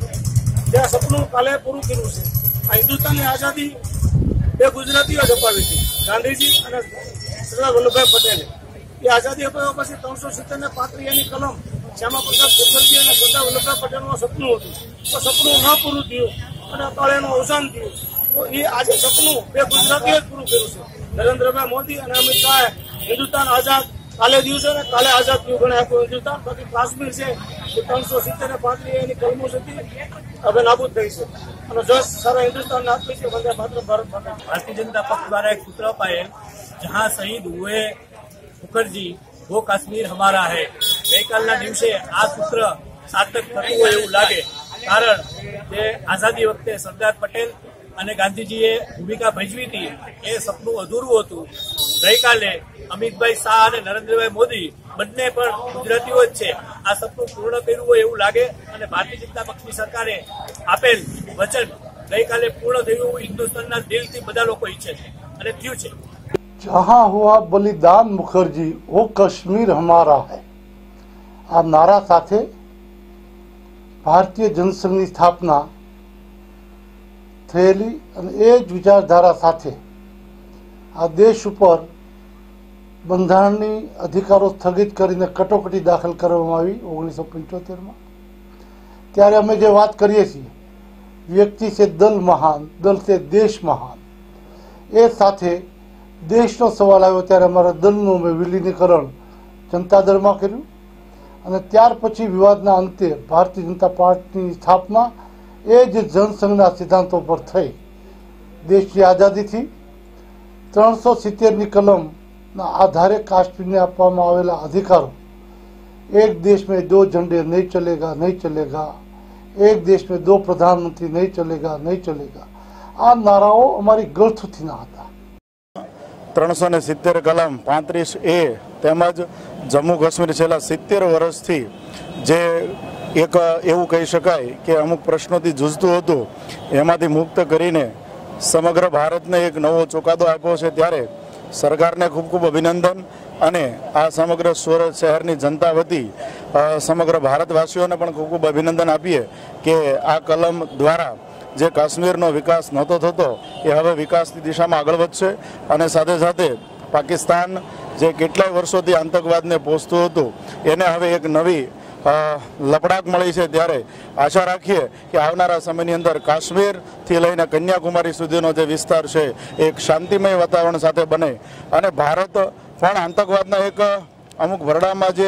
જે આ સપનું કાલે પૂરું કર્યું છે. આ હિન્દુસ્તાનની આઝાદી બે ગુજરાતીઓ જ અપાવી હતી, ગાંધીજી અને સરદાર વલ્લભભાઈ પટેલે. એ આઝાદી અપાવ્યા પછી ત્રણસો સિત્તેર ને પાંત્રીસ એની કલમ શ્યામા પ્રસાદ મુખર્જી અને સરદાર વલ્લભભાઈ પટેલનું સપનું હતું, તો સપનું ન પૂરું થયું અને અકાળે એનું અવસાન થયું. તો એ આજે સપનું બે ગુજરાતીઓ જ પૂરું કર્યું છે. નરેન્દ્રભાઈ મોદી અને અમિત શાહે હિન્દુસ્તાન આઝાદ કાલે દિવસે ને કાલે આઝાદ થયું ગણે આખું હિન્દુસ્તાન. બાકી કાશ્મીર છે એ ત્રણસો સિત્તેર ને પાંત્રીસ એની કલમો હતી હવે નાબૂદ થઈ છે અને જો સારા હિન્દુસ્તાન આપી છે વંદે માતરમ ભારત માતા. भारतीय जनता पक्ष द्वारा एक सूत्र अपायल जहां शहीद हुए मुखर्जी वो काश्मीर हमारा है. गईकालना दिवसे आ सूत्र सार्थक थતું હોય એવું લાગે, કારણ કે આઝાદી વખતે સરદાર પટેલ અને ગાંધીજીએ ભૂમિકા ભજવી હતી, એ સપનું અધૂરું હતું. ગઈકાલે અમિતભાઈ શાહ અને નરેન્દ્રભાઈ મોદી બંને પણ ગુજરાતીઓ જ છે, આ સપનું પૂર્ણ કર્યું હોય એવું લાગે અને ભારતીય જનતા પક્ષની સરકારે આપેલ વચન ગઈકાલે પૂર્ણ થયું હિન્દુસ્તાનના દિલથી બધા લોકો ઈચ્છે છે અને થયું છે. जहाँ हुआ बलिदान मुखर्जी वो कश्मीर हमारा है आ नारा साथे भारतीय जनसंघની સ્થાપના થયેલી અને એ જ વિચારધારા સાથે આ દેશ ઉપર બંધારણની અધિકારો સ્થગિત કરીને કટોકટી દાખલ કરવામાં આવી ઓગણીસો પંચોતેરમાં. ત્યારે અમે જે વાત કરીએ છીએ વ્યક્તિ છે દલ મહાન, દલ છે દેશ મહાન, એ સાથે દેશનો સવાલ આવ્યો ત્યારે અમારા દલનું અમે વિલીનીકરણ જનતા દળમાં કર્યું અને ત્યાર પછી વિવાદના અંતે ભારતીય જનતા પાર્ટીની સ્થાપના એ જ જનસંઘના સિદ્ધાંતો પર થઈ. દેશની આઝાદીથી ત્રણસો સિત્તેરની કલમના આધારે કાશ્મીરને આપવામાં આવેલા અધિકારો, એક દેશ મેં દો ઝંડે નહીં ચલેગા નહીં ચલેગા, એક દેશ મેં દો પ્રધાનમંત્રી નહીં ચલેગા નહીં ચલેગા, આ નારાઓ અમારી ગળથુથીના હતા. ત્રણસો ને સિત્તેર કલમ પાંત્રીસ એ તેમજ જમ્મુ કાશ્મીર છેલ્લા સિત્તેર વર્ષથી જે એક એવું કહી શકાય કે અમુક પ્રશ્નોથી જૂઝતું હતું એમાંથી મુક્ત કરીને સમગ્ર ભારતને એક નવો ચુકાદો આપ્યો છે. ત્યારે સરકારને ખૂબ ખૂબ અભિનંદન અને આ સમગ્ર સુરત શહેરની જનતા વતી સમગ્ર ભારતવાસીઓને પણ ખૂબ ખૂબ અભિનંદન આપીએ કે આ કલમ દ્વારા જે કાશ્મીરનો વિકાસ નહોતો થતો એ હવે વિકાસની દિશામાં આગળ વધશે અને સાથે સાથે પાકિસ્તાન જે કેટલાય વર્ષોથી આતંકવાદને પોષતું હતું એને હવે એક નવી લપડાક મળી છે. ત્યારે આશા રાખીએ કે આવનારા સમયની અંદર કાશ્મીરથી લઈને કન્યાકુમારી સુધીનો જે વિસ્તાર છે એક શાંતિમય વાતાવરણ સાથે બને અને ભારત પણ આતંકવાદના એક અમુક વરડામાં જે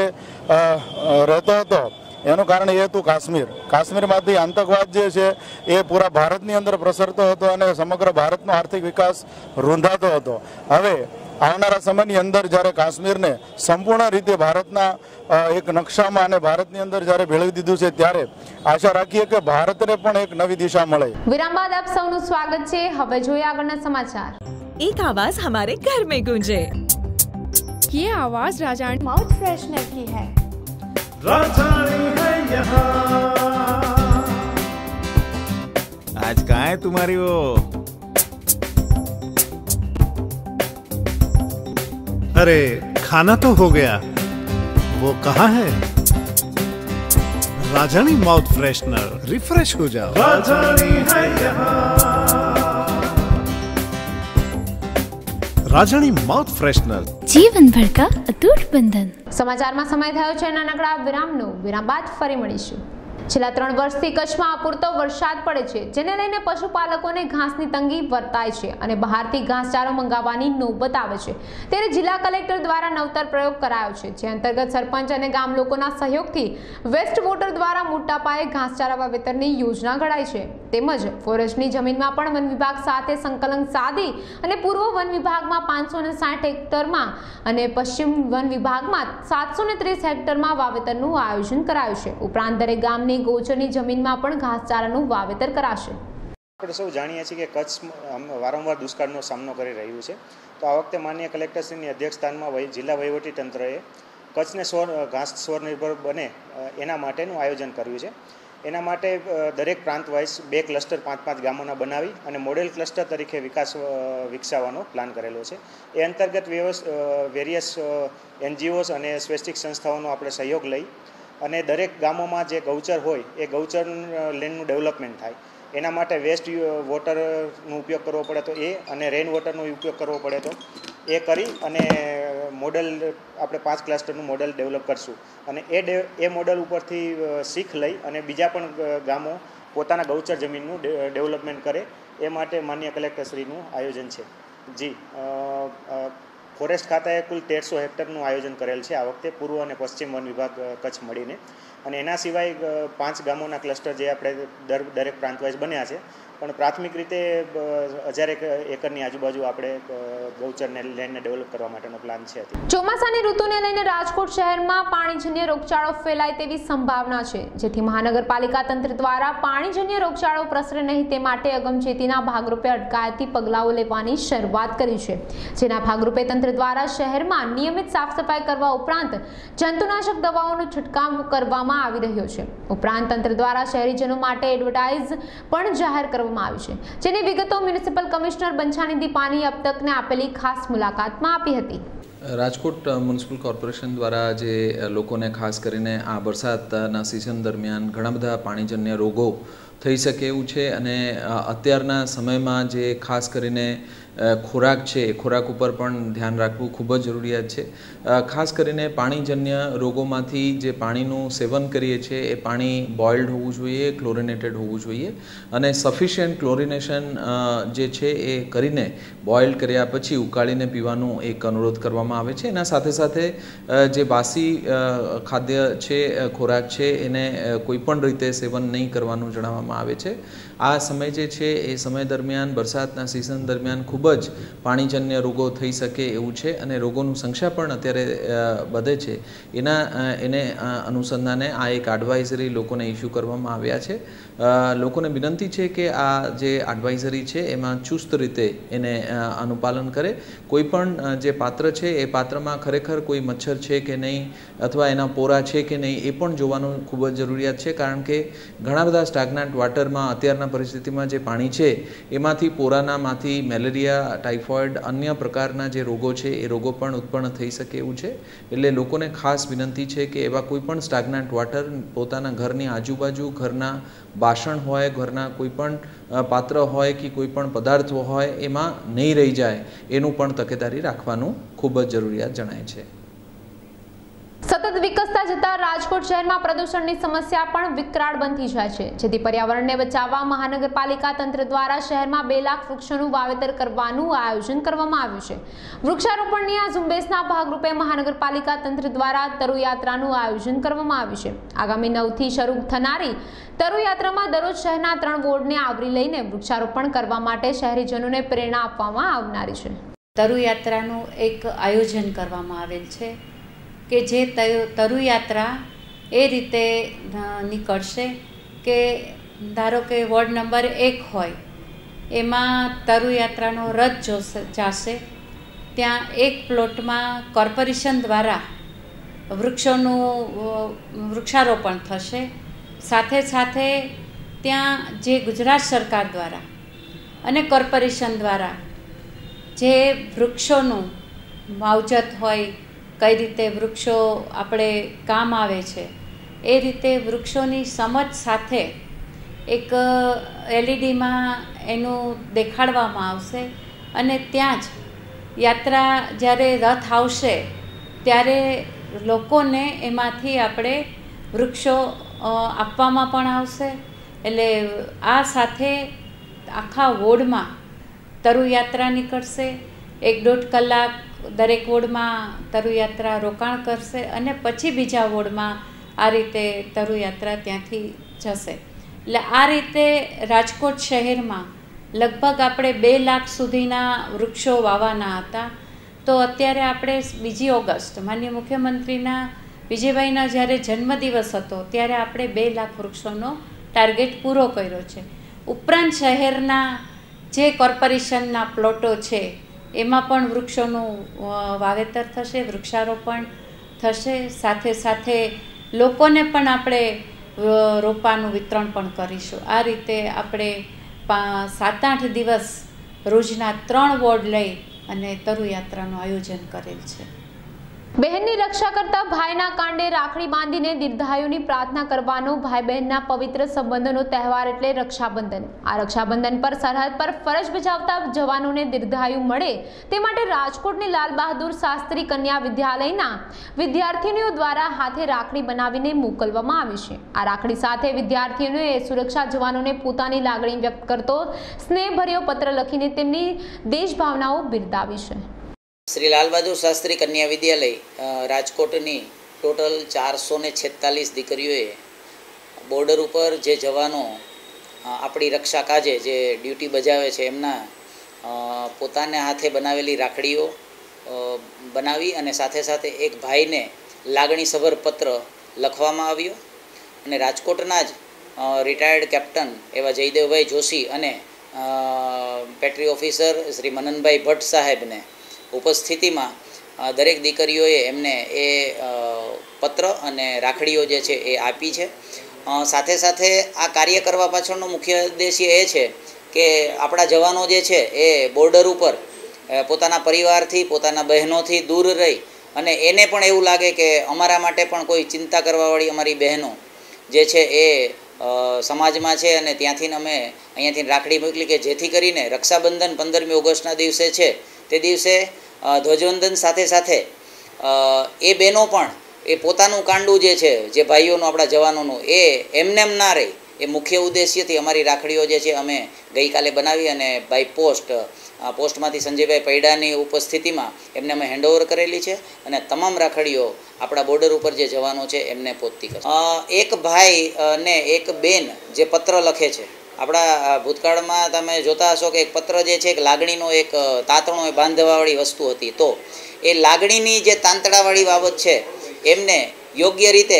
રહેતો હતો એનું કારણ એ હતું કાશ્મીર. કાશ્મીરમાંથી આતંકવાદ જે છે એ પૂરા ભારતની અંદર પ્રસરતો હતો અને સમગ્ર ભારતનો આર્થિક વિકાસ રૂંધાતો હતો. હવે આવનારા સમયની અંદર જ્યારે કાશ્મીરને સંપૂર્ણ રીતે ભારતના એક નકશામાં અને ભારતની અંદર જ્યારે ભેળવી દીધું છે ત્યારે આશા રાખીએ કે ભારતને પણ એક નવી દિશા મળે. વિરામ બાદ આપ સૌનું સ્વાગત છે. હવે જોઈએ આગળના સમાચાર. एक आवाज हमारे घर में गूंजे, ये आवाज राजानी माउथ फ्रेशनर की है. राजधानी है यहाँ, आज कहाँ है तुम्हारी वो? अरे खाना तो हो गया, वो कहाँ है? राजधानी माउथ फ्रेशनर, रिफ्रेश हो जाओ. राजधानी है यहाँ, राजधानी माउथ फ्रेशनर, जीवन भर का अटूट बंधन. સમાચારમાં સમય થયો છે નાનકડા વિરામનો. વિરામ બાદ ફરી મળીશું. છેલ્લા ત્રણ વર્ષથી કચ્છમાં અપૂરતો વરસાદ પડે છે, જેને લઈને પશુપાલકોને ઘાસની તંગી વર્તાય છે અને બહારથી ઘાસચારો મંગાવવાની નોબત આવે છે। ત્યારે જિલ્લા કલેક્ટર દ્વારા નવતર પ્રયોગ કરાયો છે, જે અંતર્ગત સરપંચ અને ગામ લોકોના સહયોગથી વેસ્ટ વોટર દ્વારા મોટા પાયે ઘાસચારા વાવેતરની યોજના ઘડાઈ છે। તેમજ ફોરેસ્ટની જમીનમાં પણ વન વિભાગ સાથે સંકલન સાધી અને પૂર્વ વન વિભાગમાં પાંચસો ને સાઠ હેક્ટરમાં અને પશ્ચિમ વન વિભાગમાં સાતસો ને ત્રીસ હેક્ટરમાં વાવેતરનું આયોજન કરાયું છે। ઉપરાંત દરેક ગામની ગૌચરની જમીનમાં પણ ઘાસચારાનું વાવેતર કરાશે। આપણે સૌ જાણીએ છીએ કે કચ્છ વારંવાર દુષ્કાળનો સામનો કરી રહ્યું છે, તો આ વખતે માનનીય કલેક્ટરશ્રીની અધ્યક્ષસ્થાનમાં જિલ્લા વહીવટીતંત્રએ કચ્છને સ્વ ઘાસ સ્વનિર્ભર બને એના માટેનું આયોજન કર્યું છે। એના માટે દરેક પ્રાંત વાઇઝ બે ક્લસ્ટર પાંચ પાંચ ગામોના બનાવી અને મોડેલ ક્લસ્ટર તરીકે વિકાસ વિકસાવવાનો પ્લાન કરેલો છે। એ અંતર્ગત વેરિયસ એનજીઓસ અને સ્વૈચ્છિક સંસ્થાઓનો આપણે સહયોગ લઈ અને દરેક ગામોમાં જે ગૌચર હોય એ ગૌચર લેન્ડનું ડેવલપમેન્ટ થાય, એના માટે વેસ્ટ વોટરનો ઉપયોગ કરવો પડે તો એ અને રેઇન વોટરનો ઉપયોગ કરવો પડે તો એ કરી અને મોડેલ આપણે પાંચ ક્લસ્ટરનું મોડેલ ડેવલપ કરશું અને એ એ મોડેલ ઉપરથી શીખ લઈ અને બીજા પણ ગામો પોતાના ગૌચર જમીનનું ડેવલપમેન્ટ કરે એ માટે માનનીય કલેક્ટરશ્રીનું આયોજન છે। જી ફોરેસ્ટ ખાતાએ કુલ તેરસો હેક્ટરનું આયોજન કરેલ છે આ વખતે પૂર્વ અને પશ્ચિમ વન વિભાગ કચ્છ મળીને, અને એના સિવાય પાંચ ગામોના ક્લસ્ટર જે આપણે દરેક પ્રાંત વાઇઝ બન્યા છે, પણ પ્રાથમિક રીતે હજાર એકરની આજુબાજુ આપણે ગૌચરને લેન્ડને ડેવલપ કરવા માટેનો પ્લાન છે। ચોમાસાની ઋતુને લઈને રાજકોટ શહેરમાં પાણીજન્ય રોગચાળો ફેલાય તેવી સંભાવના છે, જેથી મહાનગરપાલિકા તંત્ર દ્વારા પાણીજન્ય રોગચાળો પ્રસરે નહીં તે માટે અગમચેતીના ભાગરૂપે અટકાયતી પગલાઓ લેવાની શરૂઆત કરી છે, જેના ભાગરૂપે તંત્ર દ્વારા શહેરમાં નિયમિત સાફ સફાઈ કરવા ઉપરાંત જંતુનાશક દવાઓનો છંટકાવ કરવામાં આવી રહ્યો છે। ઉપરાંત તંત્ર દ્વારા શહેરીજનો માટે એડવર્ટાઇઝ પણ જાહેર કરવામાં આવી છે, જેની વિગતો મ્યુનિસિપલ કમિશનર બંછાનિધિ પાની અબ તકને આપેલી ખાસ મુલાકાતમાં આપી હતી। રાજકોટ મ્યુનિસિપલ કોર્પોરેશન દ્વારા જે લોકોને ખાસ કરીને આ વરસાદના સિઝન દરમિયાન ઘણા બધા પાણીજન્ય રોગો થઈ શકે એવું છે અને અત્યારના સમયમાં જે ખાસ કરીને ખોરાક છે એ ખોરાક ઉપર પણ ધ્યાન રાખવું ખૂબ જ જરૂરિયાત છે। ખાસ કરીને પાણીજન્ય રોગોમાંથી જે પાણીનું સેવન કરીએ છીએ એ પાણી બોઇલ્ડ હોવું જોઈએ, ક્લોરિનેટેડ હોવું જોઈએ અને સફિશિયન્ટ ક્લોરિનેશન જે છે એ કરીને બોઇલ્ડ કર્યા પછી ઉકાળીને પીવાનું એક અનુરોધ કરવામાં આવે છે। એના સાથે સાથે જે બાસી ખાદ્ય છે, ખોરાક છે, એને કોઈપણ રીતે સેવન નહીં કરવાનું જણાવવામાં આવે છે। આ સમય જે છે એ સમય દરમિયાન વરસાદના સિઝન દરમિયાન ખૂબ જ પાણીજન્ય રોગો થઈ શકે એવું છે અને રોગોનું સંખ્યા પણ અત્યારે વધે છે, એના એને અનુસંધાને આ એક એડવાઇઝરી લોકોને ઇસ્યુ કરવામાં આવ્યા છે। લોકોને વિનંતી છે કે આ જે એડવાઇઝરી છે એમાં ચુસ્ત રીતે એને અનુપાલન કરે। કોઈ પણ જે પાત્ર છે એ પાત્રમાં ખરેખર કોઈ મચ્છર છે કે નહીં અથવા એના પોરા છે કે નહીં એ પણ જોવાનું ખૂબ જ જરૂરિયાત છે, કારણ કે ઘણા બધા સ્ટાગ્નન્ટ વોટરમાં અત્યારના પરિસ્થિતિમાં જે પાણી છે એમાંથી પોરાનામાંથી મેલેરિયા, ટાઇફોઇડ, અન્ય પ્રકારના જે રોગો છે એ રોગો પણ ઉત્પન્ન થઈ શકે એવું છે। એટલે લોકોને ખાસ વિનંતી છે કે એવા કોઈ પણ સ્ટાગ્નન્ટ વોટર પોતાના ઘરની આજુબાજુ, ઘરના વાસણ હોય, ઘરના કોઈ પણ પાત્ર હોય કે કોઈ પણ પદાર્થો હોય એમાં નહીં રહી જાય એનું પણ તકેદારી રાખવાનું ખૂબ જ જરૂરિયાત જણાય છે। સતત વિકસતા જતા રાજકોટ શહેરમાં પ્રદૂષણની સમસ્યા પણ વિકરાળ બનતી જાય છે, જેથી પર્યાવરણને બચાવવા મહાનગરપાલિકા તંત્ર દ્વારા શહેરમાં બે લાખ વૃક્ષોનું વાવેતર કરવાનું આયોજન કરવામાં આવ્યું છે। વૃક્ષારોપણની આ ઝુંબેશના ભાગરૂપે મહાનગરપાલિકા તંત્ર દ્વારા તરુયાત્રાનું આયોજન કરવામાં આવ્યું છે। આગામી નવથી શરૂ થનારી તરુયાત્રામાં દરરોજ શહેરના ત્રણ વોર્ડને આવરી લઈને વૃક્ષારોપણ કરવા માટે શહેરીજનોને પ્રેરણા આપવામાં આવનારી છે। તરુયાત્રાનું એક આયોજન કરવામાં આવેલ છે કે જે તરુયાત્રા એ રીતે નીકળશે કે ધારો કે વોર્ડ નંબર એક હોય એમાં તરુયાત્રાનો રથ જોશે જાશે, ત્યાં એક પ્લોટમાં કોર્પોરેશન દ્વારા વૃક્ષોનું વૃક્ષારોપણ થશે, સાથે સાથે ત્યાં જે ગુજરાત સરકાર દ્વારા અને કોર્પોરેશન દ્વારા જે વૃક્ષોનું માવજત હોય, કઈ રીતે વૃક્ષો આપણે કામ આવે છે એ રીતે વૃક્ષોની સમજ સાથે એક એલઈડીમાં એનું દેખાડવામાં આવશે અને ત્યાં જ યાત્રા જ્યારે રથ આવશે ત્યારે લોકોને એમાંથી આપણે વૃક્ષો આપવામાં પણ આવશે. એટલે આ સાથે આખા વોર્ડમાં તરુયાત્રા નીકળશે. એક દોઢ કલાક દરેક વોર્ડમાં તરુયાત્રા રોકાણ કરશે અને પછી બીજા વોર્ડમાં આ રીતે તરુયાત્રા ત્યાંથી જશે. એટલે આ રીતે રાજકોટ શહેરમાં લગભગ આપણે બે લાખ સુધીના વૃક્ષો વાવવાના હતા. તો અત્યારે આપણે બીજી ઓગસ્ટ માનનીય મુખ્યમંત્રીના વિજયભાઈના જ્યારે જન્મદિવસ હતો ત્યારે આપણે બે લાખ વૃક્ષોનો ટાર્ગેટ પૂરો કર્યો છે. ઉપરાંત શહેરના જે કોર્પોરેશનના પ્લોટો છે એમાં પણ વૃક્ષોનું વાવેતર થશે, વૃક્ષારોપણ થશે. સાથે સાથે લોકોને પણ આપણે રોપાનું વિતરણ પણ કરીશું. આ રીતે આપણે સાત આઠ દિવસ રોજના ત્રણ વોર્ડ લઈ અને તરુયાત્રાનું આયોજન કરેલ છે. બહેનની રક્ષા કરતા ભાઈના કાંડે રાખડી બાંધીને દીર્ઘાયુની પ્રાર્થના કરવાનો ભાઈ બહેનના પવિત્ર સંબંધનો તહેવાર એટલે રક્ષાબંધન. આ રક્ષાબંધન પર સરહદ પર ફરજ બજાવતા જવાનોને દીર્ઘાયુ મળે તે માટે રાજકોટની લાલ બહાદુર શાસ્ત્રી કન્યા વિદ્યાલયના વિદ્યાર્થીનીઓ દ્વારા હાથે રાખડી બનાવીને મોકલવામાં આવી છે. આ રાખડી સાથે વિદ્યાર્થીઓએ સુરક્ષા જવાનોને પોતાની લાગણી વ્યક્ત કરતો સ્નેહભર્યો પત્ર લખીને તેમની દેશભાવનાઓ બિરદાવી છે. શ્રી લાલ બહાદુર શાસ્ત્રી કન્યા વિદ્યાલય રાજકોટની ટોટલ ચારસો ને છેતાલીસ દીકરીઓએ બોર્ડર ઉપર જે જવાનો આપણી રક્ષા કાજે જે ડ્યુટી બજાવે છે એમના પોતાને હાથે બનાવેલી રાખડીઓ બનાવી અને સાથે સાથે એક ભાઈને લાગણીસભર પત્ર લખવામાં આવ્યો. અને રાજકોટના જ રિટાયર્ડ કેપ્ટન એવા જયદેવભાઈ જોશી અને પેટ્રી ઓફિસર શ્રી મનનભાઈ ભટ્ટ સાહેબને ઉપસ્થિતિમાં દરેક દીકરીઓએ એમને એ પત્ર અને રાખડીઓ જે છે એ આપી છે. સાથે સાથે આ કાર્ય કરવા પાછળનો મુખ્ય ઉદ્દેશ્ય એ છે કે આપણા જવાનો જે છે એ બોર્ડર ઉપર પોતાના પરિવારથી પોતાના બહેનોથી દૂર રહી અને એને પણ એવું લાગે કે અમારા માટે પણ કોઈ ચિંતા કરવાવાળી અમારી બહેનો જે છે એ સમાજમાં છે અને ત્યાંથી અમે અહીંયાથી રાખડી મોકલી કે જેથી કરીને રક્ષાબંધન પંદરમી ઓગસ્ટના દિવસે છે તે દિવસે ધ્વજવંદન સાથે સાથે એ બહેનો પણ એ પોતાનું કાંડું જે છે જે ભાઈઓનું આપણા જવાનોનું એ એમને એમ ના રહે એ મુખ્ય ઉદ્દેશ્યથી અમારી રાખડીઓ જે છે અમે ગઈકાલે બનાવી અને બાય પોસ્ટ પોસ્ટમાંથી સંજયભાઈ પૈડાની ઉપસ્થિતિમાં એમને અમે હેન્ડઓવર કરેલી છે અને તમામ રાખડીઓ આપણા બોર્ડર ઉપર જે જવાનો છે એમને પહોંચતી કરશે. એક ભાઈ ને એક બેન જે પત્ર લખે છે, આપણા ભૂતકાળમાં તમે જોતા હશો કે એક પત્ર જે છે એક લાગણીનો એક તાંતણો બાંધવાવાળી વસ્તુ હતી. તો એ લાગણીની જે તાંતણાવાળી બાબત છે એમને યોગ્ય રીતે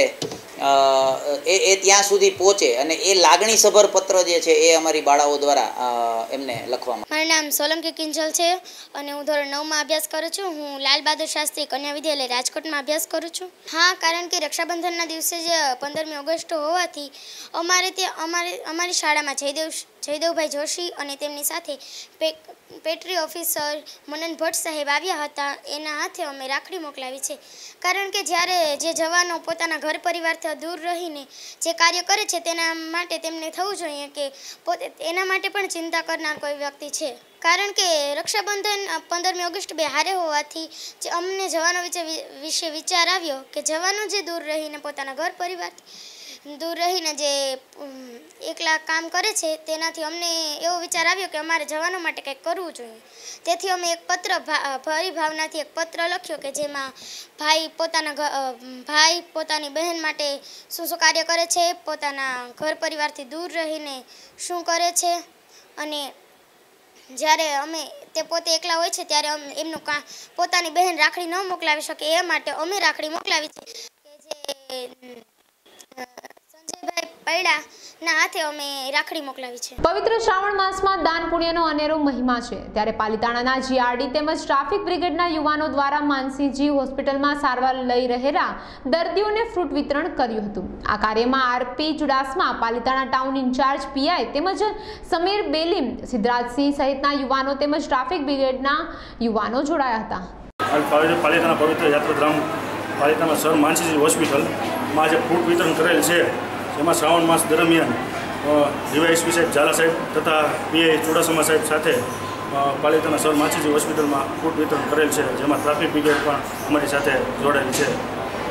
એ એ ત્યાં સુધી પહોંચે અને એ લાગણીસભર પત્ર જે છે એ અમારી બાળાઓ દ્વારા એમને લખવામાં. મારું નામ સોલંકી કિંજલ છે અને હું ધોરણ નવમાં અભ્યાસ કરું છું. હું લાલ બહાદુર શાસ્ત્રી કન્યા વિદ્યાલય રાજકોટમાં અભ્યાસ કરું છું. હા, કારણ કે રક્ષાબંધનના દિવસે જ પંદરમી ઓગસ્ટ હોવાથી અમારે ત્યાં અમારે અમારી શાળામાં જયદેવ જયદેવભાઈ જોશી અને તેમની સાથે પેટ્રી ઓફિસર મનન ભટ્ટ સાહેબ આવ્યા હતા. એના હાથે અમે રાખડી મોકલાવી છે. કારણ કે જ્યારે જે જવાનો પોતાના ઘર પરિવારથી દૂર રહીને જે કાર્ય કરે છે તેના માટે તેમને થવું જોઈએ કે પોતે એના માટે પણ ચિંતા કરનાર કોઈ વ્યક્તિ છે. કારણ કે રક્ષાબંધન પંદરમી ઓગસ્ટ બે હારે હોવાથી જે અમને જવાનો વિશે વિચાર આવ્યો કે જવાનો જે દૂર રહીને પોતાના ઘર પરિવારથી દૂર રહીને જે એકલા કામ કરે છે તેનાથી અમને એવો વિચાર આવ્યો કે અમારે જવાનો માટે કંઈક કરવું જોઈએ. તેથી અમે એક પત્ર ભરી ભાવનાથી એક પત્ર લખ્યો કે જેમાં ભાઈ પોતાના ભાઈ પોતાની બહેન માટે શું શું કાર્ય કરે છે, પોતાના ઘર પરિવારથી દૂર રહીને શું કરે છે અને જ્યારે અમે તે પોતે એકલા હોય છે ત્યારે અમે એમનું કા પોતાની બહેન રાખડી ન મોકલાવી શકે એ માટે અમે રાખડી મોકલાવી છે કે જે સંજયભાઈ પૈડાના હાથે અમે રાખડી મોકલાવી છે. પવિત્ર શ્રાવણ માસમાં દાન પુણ્યનો અનેરો મહિમા છે. ત્યારે પાલિતાણાના જીઆરડી તેમજ ટ્રાફિક બ્રિગેડના યુવાનો દ્વારા માનસિંહજી હોસ્પિટલમાં સારવાર લઈ રહેલા દર્દીઓને ફ્રૂટ વિતરણ કર્યું હતું. આ કાર્યમાં R P Chudasama, Palitana town in-charge PI તેમજ સમીર બેલીમ, સિદ્ધરાજસિંહ સહિતના યુવાનો તેમજ ટ્રાફિક બ્રિગેડના યુવાનો જોડાયા હતા. પાલિતાણા પવિત્ર યાત્રાધામ પાલિતાણા સર માનસિંહજી હોસ્પિટલમાં જે ફ્રૂટ વિતરણ કરેલ છે જેમાં શ્રાવણ માસ દરમિયાન ડીવાયએસપી સાહેબ ઝાલા સાહેબ તથા પીઆઈ ચુડાસમા સાહેબ સાથે પાલિતાણા સર માનસિંહજી હોસ્પિટલમાં ફ્રૂટ વિતરણ કરેલ છે, જેમાં ટ્રાફિક બ્રિગેડ પણ અમારી સાથે જોડાયેલ છે.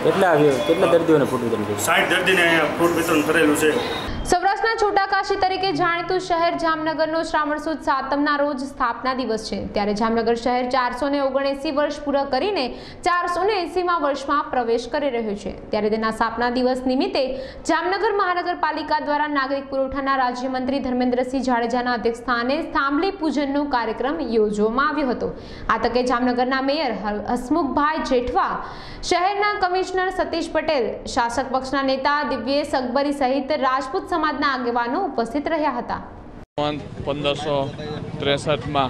કેટલા કેટલા દર્દીઓને ફ્રૂટ વિતરણ કર્યું? સાઠ દર્દીને અહીંયા ફ્રૂટ વિતરણ કરેલું છે. સૌરાષ્ટ્રના છોટા કાશી તરીકે જાણીતું શહેર જામનગરનો શ્રાવણ સુદ સાતમના રોજ સ્થાપના દિવસ છે. ત્યારે જામનગર શહેર ચારસો ને ઓગણએંસી વર્ષ પૂરા કરીને ચારસો ને એંસીમાં વર્ષમાં પ્રવેશ કરી રહ્યું છે. ત્યારે તેના સ્થાપના દિવસ નિમિત્તે જામનગર મહાનગરપાલિકા દ્વારા નાગરિક પુરવઠાના રાજ્યમંત્રી ધર્મેન્દ્રસિંહ જાડેજાના અધ્યક્ષસ્થાને થાંભલી પૂજનનો કાર્યક્રમ યોજવામાં આવ્યો હતો. આ તકે જામનગરના મેયર હસમુખભાઈ જેઠવા, શહેરના કમિશનર સતીશ પટેલ, શાસક પક્ષના નેતા દિવ્યેશ અકબરી સહિત રાજપૂત સમાજના આગેવાનો ઉપસ્થિત રહ્યા હતા. પંદરસો ત્રેસઠમાં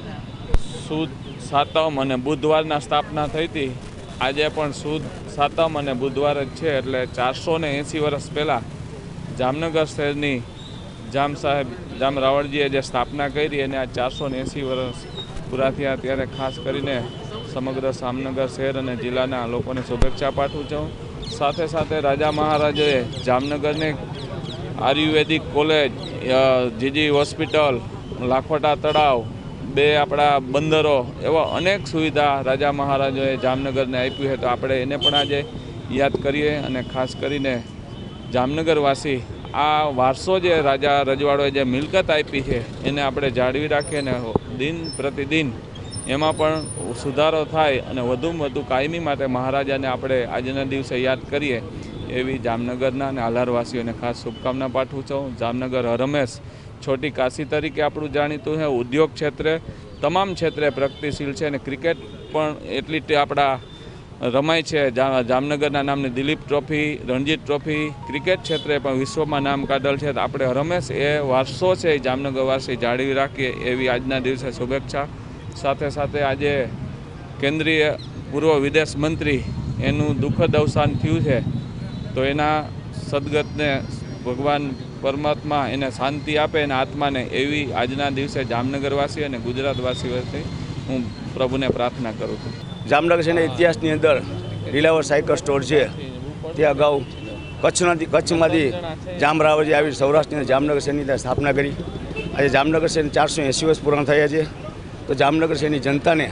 સુદ સાતમ અને બુધવારના સ્થાપના થઈ હતી. આજે પણ સુદ સાતમ અને બુધવાર જ છે, એટલે ચારસો ને એંસી વર્ષ પહેલાં જામનગર શહેરની જામ સાહેબ જામ રાવળજીએ જે સ્થાપના કરી અને આ ચારસો ને એંસી વર્ષ પૂરા થયા. ત્યારે ખાસ કરીને સમગ્ર જામનગર શહેર અને જિલ્લાના લોકોને શુભેચ્છા પાઠવું છું. સાથે સાથે રાજા મહારાજાએ જામનગરને આયુર્વેદિક કોલેજ, જીજી હોસ્પિટલ, લાખોટા તળાવ, બે આપણા બંદરો એવા અનેક સુવિધા રાજા મહારાજાએ જામનગરને આપી છે. તો આપણે એને પણ આજે યાદ કરીએ અને ખાસ કરીને જામનગરવાસી આ વારસો જે રાજા રજવાડોએ જે મિલકત આપી છે એને આપણે જાળવી રાખીએ અને દિન પ્રતિદિન એમાં પણ સુધારો થાય અને વધુમાં વધુ કાયમી માટે મહારાજાને આપણે આજના દિવસે યાદ કરીએ એવી જામનગરના અને આલારવાસીઓને ખાસ શુભકામના પાઠવું છું. જામનગર હરમેશ છોટી કાશી તરીકે આપણું જાણીતું છે. ઉદ્યોગ ક્ષેત્રે તમામ ક્ષેત્રે પ્રગતિશીલ છે અને ક્રિકેટ પણ એટલી આપણા રમાય છે. જામનગરના નામની Dilip trophy, Ranjit trophy cricket ક્ષેત્રે પણ વિશ્વમાં નામ કાઢેલ છે. તો આપણે હરમેશ એ વારસો છે એ જામનગરવાસી જાળવી રાખીએ એવી આજના દિવસે શુભેચ્છા. સાથે સાથે આજે કેન્દ્રીય પૂર્વ વિદેશ મંત્રી એનું દુઃખદ અવસાન થયું છે. તો એના સદગતને ભગવાન પરમાત્મા એને શાંતિ આપે એના આત્માને એવી આજના દિવસે જામનગરવાસી અને ગુજરાતવાસીઓથી હું પ્રભુને પ્રાર્થના કરું છું. જામનગર શહેરના ઇતિહાસની અંદર લીલાવર સાયકલ સ્ટોર છે. તે અગાઉ કચ્છનાથી કચ્છમાંથી જામ રાવળજી આવી સૌરાષ્ટ્રની જામનગર શહેરની ત્યાં સ્થાપના કરી. આજે જામનગર શહેરની ચારસો એંસી વર્ષ પૂર્ણ થયા છે. તો જામનગર શહેરની જનતાને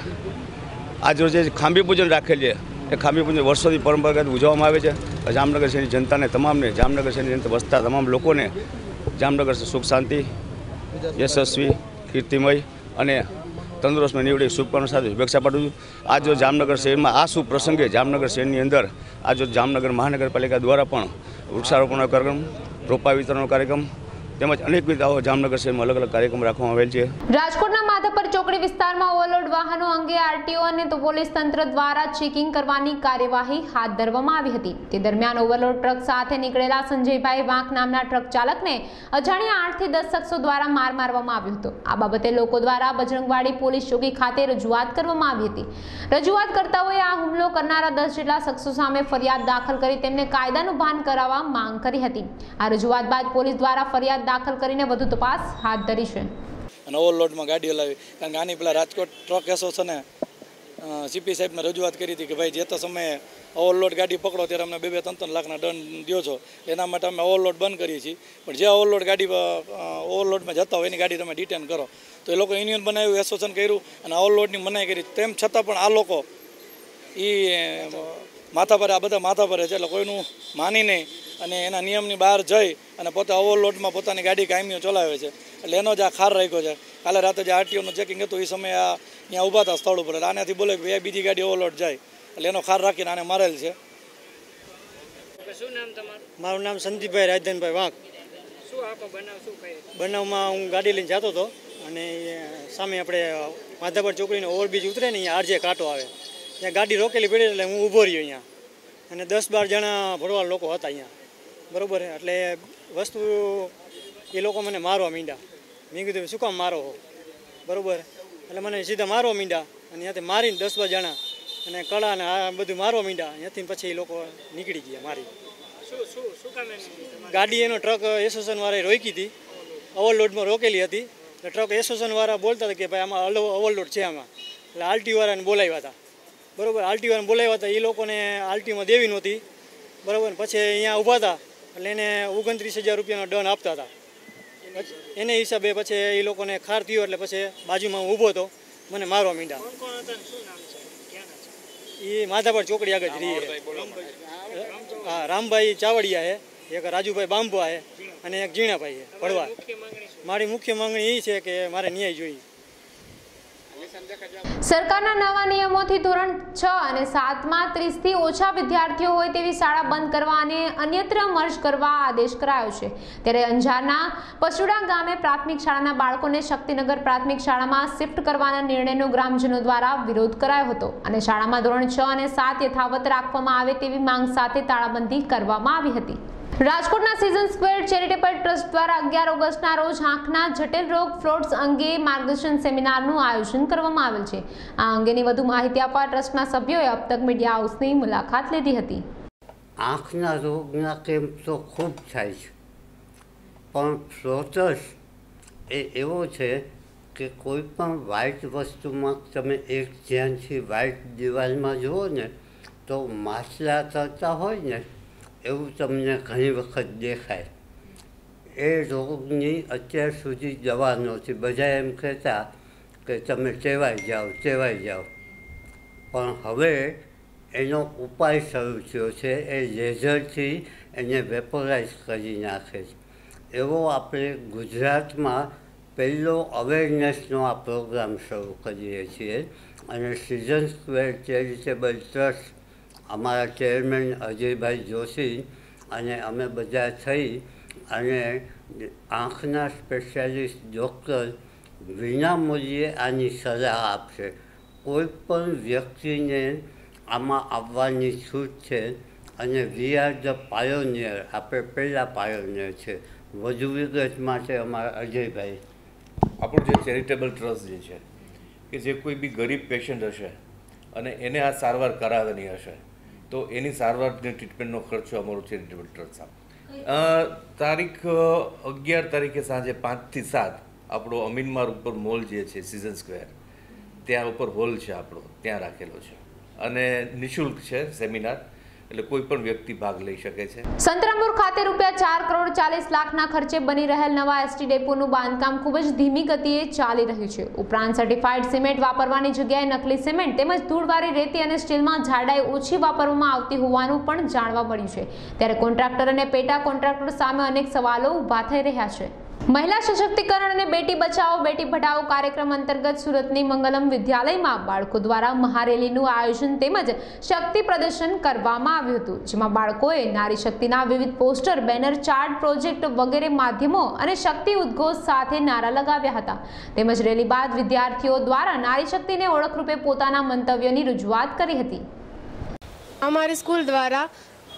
આજરોજ જે ખાંભી પૂજન રાખેલ છે એ ખાંભી પૂજન વર્ષોથી પરંપરાગત ઉજવવામાં આવે છે. જામનગર શહેરની જનતાને તમામને જામનગર શહેરની અંદર વસતા તમામ લોકોને જામનગર સુખ શાંતિ, યશસ્વી, કીર્તિમય અને તંદુરસ્તમાં નીવડે શુભકામના સાથે શુભેચ્છા પાઠવું છું. આજ જો જામનગર શહેરમાં આ શુભ પ્રસંગે જામનગર શહેરની અંદર આજ જામનગર મહાનગરપાલિકા દ્વારા પણ વૃક્ષારોપણનો કાર્યક્રમ, રોપા વિતરણનો કાર્યક્રમ તેમજ અનેકવિધ આવો જામનગર શહેરમાં અલગ અલગ કાર્યક્રમ રાખવામાં આવેલ છે. રાજકોટના માધાપર ચોકડી વિસ્તારમાં ઓવરલોડ વાહનો અંગે આરટીઓ અને તો પોલીસ તંત્ર દ્વારા ચેકિંગ કરવાની કાર્યવાહી હાથ ધરવામાં આવી હતી. તે દરમિયાન ઓવરલોડ ટ્રક સાથે નીકળેલા સંજયભાઈ વાંક નામના ટ્રક ચાલકને અજાણ્યા આઠ થી દસ શખ્સો દ્વારા માર મારવામાં આવ્યો હતો. આ બાબતે લોકો દ્વારા બજરંગવાડી પોલીસ ચોકી ખાતે રજૂઆત કરવામાં આવી હતી. રજૂઆત કરતાઓએ આ હુમલો કરનારા દસ જેટલા શખ્સો સામે ફરિયાદ દાખલ કરી તેમને કાયદાનું ભાન કરાવવા માંગ કરી હતી. આ રજૂઆત બાદ પોલીસ દ્વારા ફરિયાદ દાખલ કરીને વધુ તપાસ હાથ ધરી છે. અને ઓવરલોડમાં ગાડીઓ લાવી, કારણ કે આની પેલા રાજકોટ ટ્રક એસોસિએશને સીપી સાહેબને રજૂઆત કરી હતી કે ભાઈ જે તો સમયે ઓવરલોડ ગાડી પકડો ત્યારે અમને બે બે ત્રણ ત્રણ લાખના દંડ દો છો, એના માટે અમે ઓવરલોડ બંધ કરીએ છીએ. પણ જે ઓવરલોડ ગાડી ઓવરલોડમાં જતા હોય એની ગાડી તમે ડિટેન કરો. તો એ લોકો યુનિયન બનાવ્યું, એસોસિએશન કર્યું અને ઓવરલોડની મનાઈ કરી. તેમ છતાં પણ આ લોકો એ માથા પર આ બધા માથા પર છે, એટલે કોઈનું માની નહીં અને એના નિયમની બહાર જઈ અને પોતે ઓવરલોડમાં પોતાની ગાડી કાયમીઓ ચલાવે છે. એટલે એનો જ આ ખાર રાખ્યો છે. કાલે રાતે જે આરટીઓનું ચેકિંગ હતું એ સમયે આ અહીંયા ઊભા હતા સ્થળ ઉપર, આનાથી બોલે કે ભાઈ બીજી ગાડી ઓવરલોડ જાય, એટલે એનો ખાર રાખીને આને મારેલ છે. શું નામ તમારું? મારું નામ સંદીપભાઈ રાજધનભાઈ વાંક. શું આખો બનાવ શું કહે? બનાવમાં હું ગાડી લઈને જતો હતો અને સામે આપણે માધાપર ચોકડીનો ઓવરબ્રિજ ઉતરે ને અહીંયા આરજે કાંટો આવે ત્યાં ગાડી રોકેલી પડી એટલે હું ઊભો રહ્યો અહીંયા અને દસ બાર જણા ભરવાડ લોકો હતા અહીંયા, બરાબર. એટલે વસ્તુ એ લોકો મને મારવા માંડ્યા. મેં કીધું શું કામ મારો હો, બરાબર. એટલે મને સીધા મારવા માંડ્યા અને ત્યાંથી મારીને દસ બાર જણા અને કળા ને આ બધું મારવા માંડ્યા. ત્યાંથી પછી એ લોકો નીકળી ગયા મારી. ગાડી એનો ટ્રક એસોસિએશન વાળાએ રોકી હતી, ઓવરલોડમાં રોકેલી હતી. એટલે ટ્રક એસોસિએશન વાળા બોલતા હતા કે ભાઈ આમાં ઓવરલોડ છે આમાં. એટલે આરટી વાળાને બોલાવ્યા હતા, બરાબર. આરટી વાળાને બોલાવ્યા હતા, એ લોકોને આરટીમાં દેવી નહોતી, બરાબર. પછી અહીંયા ઊભા હતા એટલે એને ઓગણત્રીસ હજાર રૂપિયાનો દંડ આપતા હતા. એને હિસાબે પછી એ લોકોને ખાર થયો એટલે પછી બાજુમાં હું ઊભો હતો, મને મારવા માંડ્યા. એ માધાપર ચોકડી આગળ જ રહી છે. હા, રામભાઈ ચાવડિયા છે, એક રાજુભાઈ બાંભા છે અને એક જીણાભાઈ છે ભડવા. મારી મુખ્ય માંગણી એ છે કે મારે ન્યાય જોઈએ. સરકારના નવા નિયમોથી ધોરણ છ અને સાતમાં ત્રીસથી ઓછા વિદ્યાર્થીઓ હોય તેવી શાળા બંધ કરવા અને અન્યત્ર મર્જ કરવા આદેશ કરાયો છે. ત્યારે અંજારના પશુડા ગામે પ્રાથમિક શાળાના બાળકોને શક્તિનગર પ્રાથમિક શાળામાં શિફ્ટ કરવાના નિર્ણયનો ગ્રામજનો દ્વારા વિરોધ કરાયો હતો અને શાળામાં ધોરણ છ અને સાત યથાવત રાખવામાં આવે તેવી માંગ સાથે તાળાબંધી કરવામાં આવી હતી. રાજકોટના સિઝન સ્ક્વેર ચેરિટેબલ ટ્રસ્ટ દ્વારા અગિયાર ઓગસ્ટના રોજ આંખના જટિલ રોગ ફ્લોટ્સ અંગે માર્ગદર્શન સેમિનારનું આયોજન કરવામાં આવેલ છે. આ અંગેની વધુ માહિતી આપવા ટ્રસ્ટના સભ્યોએ અબતક મીડિયા હાઉસની મુલાકાત લીધી હતી. આંખના રોગના કેમ્પ તો ખૂબ થાય છે, પણ ફ્લોટસ એ એવો છે કે કોઈ પણ વ્હાઇટ વસ્તુમાં તમે એક ધ્યાનથી વ્હાઇટ દિવાલમાં જુઓ ને તો માછલા તરતા હોય ને એવું તમને ઘણી વખત દેખાય. એ રોગની અત્યાર સુધી દવા નહોતી. બધા એમ કહેતા કે તમે ટેવાઈ જાઓ ટેવાઈ જાઓ, પણ હવે એનો ઉપાય શરૂ થયો છે. એ લેઝરથી એને વેપોરાઇઝ કરી નાખે છે. એવો આપણે ગુજરાતમાં પહેલો અવેરનેસનો આ પ્રોગ્રામ શરૂ કરીએ છીએ અને સિઝન સ્ક્વેર ચેરિટેબલ ટ્રસ્ટ, અમારા ચેરમેન અજયભાઈ જોશી અને અમે બધા થઈ અને આંખના સ્પેશિયાલિસ્ટ ડૉક્ટર વિનામૂલ્યે આની સલાહ આપશે. કોઈ પણ વ્યક્તિને આમાં આવવાની છૂટ છે અને વી આર ધ પાયોનિયર, આપણે પહેલાં પાયોનિયર છે. વધુ વિગત માટે અમારા અજયભાઈ. આપણું જે ચેરિટેબલ ટ્રસ્ટ જે છે કે જે કોઈ બી ગરીબ પેશન્ટ હશે અને એને આ સારવાર કરાવવાની હશે તો એની સારવારની ટ્રીટમેન્ટનો ખર્ચો અમારો ચેરિટેબલ ટ્રસ્ટ આપે. તારીખ અગિયાર તારીખે સાંજે પાંચથી સાત આપણો અમીનમાર્ગ ઉપર મોલ જે છે સિઝન સ્ક્વેર, ત્યાં ઉપર હોલ છે આપણો, ત્યાં રાખેલો છે અને નિઃશુલ્ક છે સેમિનાર, એટલે કોઈ પણ વ્યક્તિ ભાગ લઈ શકે છે. સંતરામપુર ખાતે રૂપિયા ચાર કરોડ ચાલીસ લાખના ખર્ચે બની રહેલ નવા એસટી ડેપોનું બાંધકામ ખૂબ જ ધીમી ગતિએ ચાલી રહ્યું છે. ઉપરાંત સર્ટિફાઈડ સિમેન્ટ વાપરવાની જગ્યાએ નકલી સિમેન્ટ તેમજ ધૂળવાળી રેતી અને સ્ટીલમાં જાડાઈ ઓછી વાપરવામાં આવતી હોવાનું પણ જાણવા મળ્યું છે. ત્યારે કોન્ટ્રાક્ટર અને પેટા કોન્ટ્રાક્ટર સામે અનેક સવાલો ઊભા થઈ રહ્યા છે. મહિલા સશક્તિકરણ અને બેટી બચાવો બેટી પઢાઓ કાર્યક્રમ અંતર્ગત સુરતની મંગલમ વિદ્યાલયમાં બાળકો દ્વારા મહારેલીનું આયોજન તેમજ શક્તિ પ્રદર્શન કરવામાં આવ્યું હતું, જેમાં બાળકોએ નારી શક્તિના વિવિધ પોસ્ટર, બેનર, ચાર્ટ, પ્રોજેક્ટ વગેરે માધ્યમો અને શક્તિ ઉદ્ઘોષ સાથે નારા લગાવ્યા હતા. તેમજ રેલી બાદ વિદ્યાર્થીઓ દ્વારા નારી શક્તિને ઓળખરૂપે પોતાના મંતવ્યોની રજૂઆત કરી હતી. અમારી સ્કૂલ દ્વારા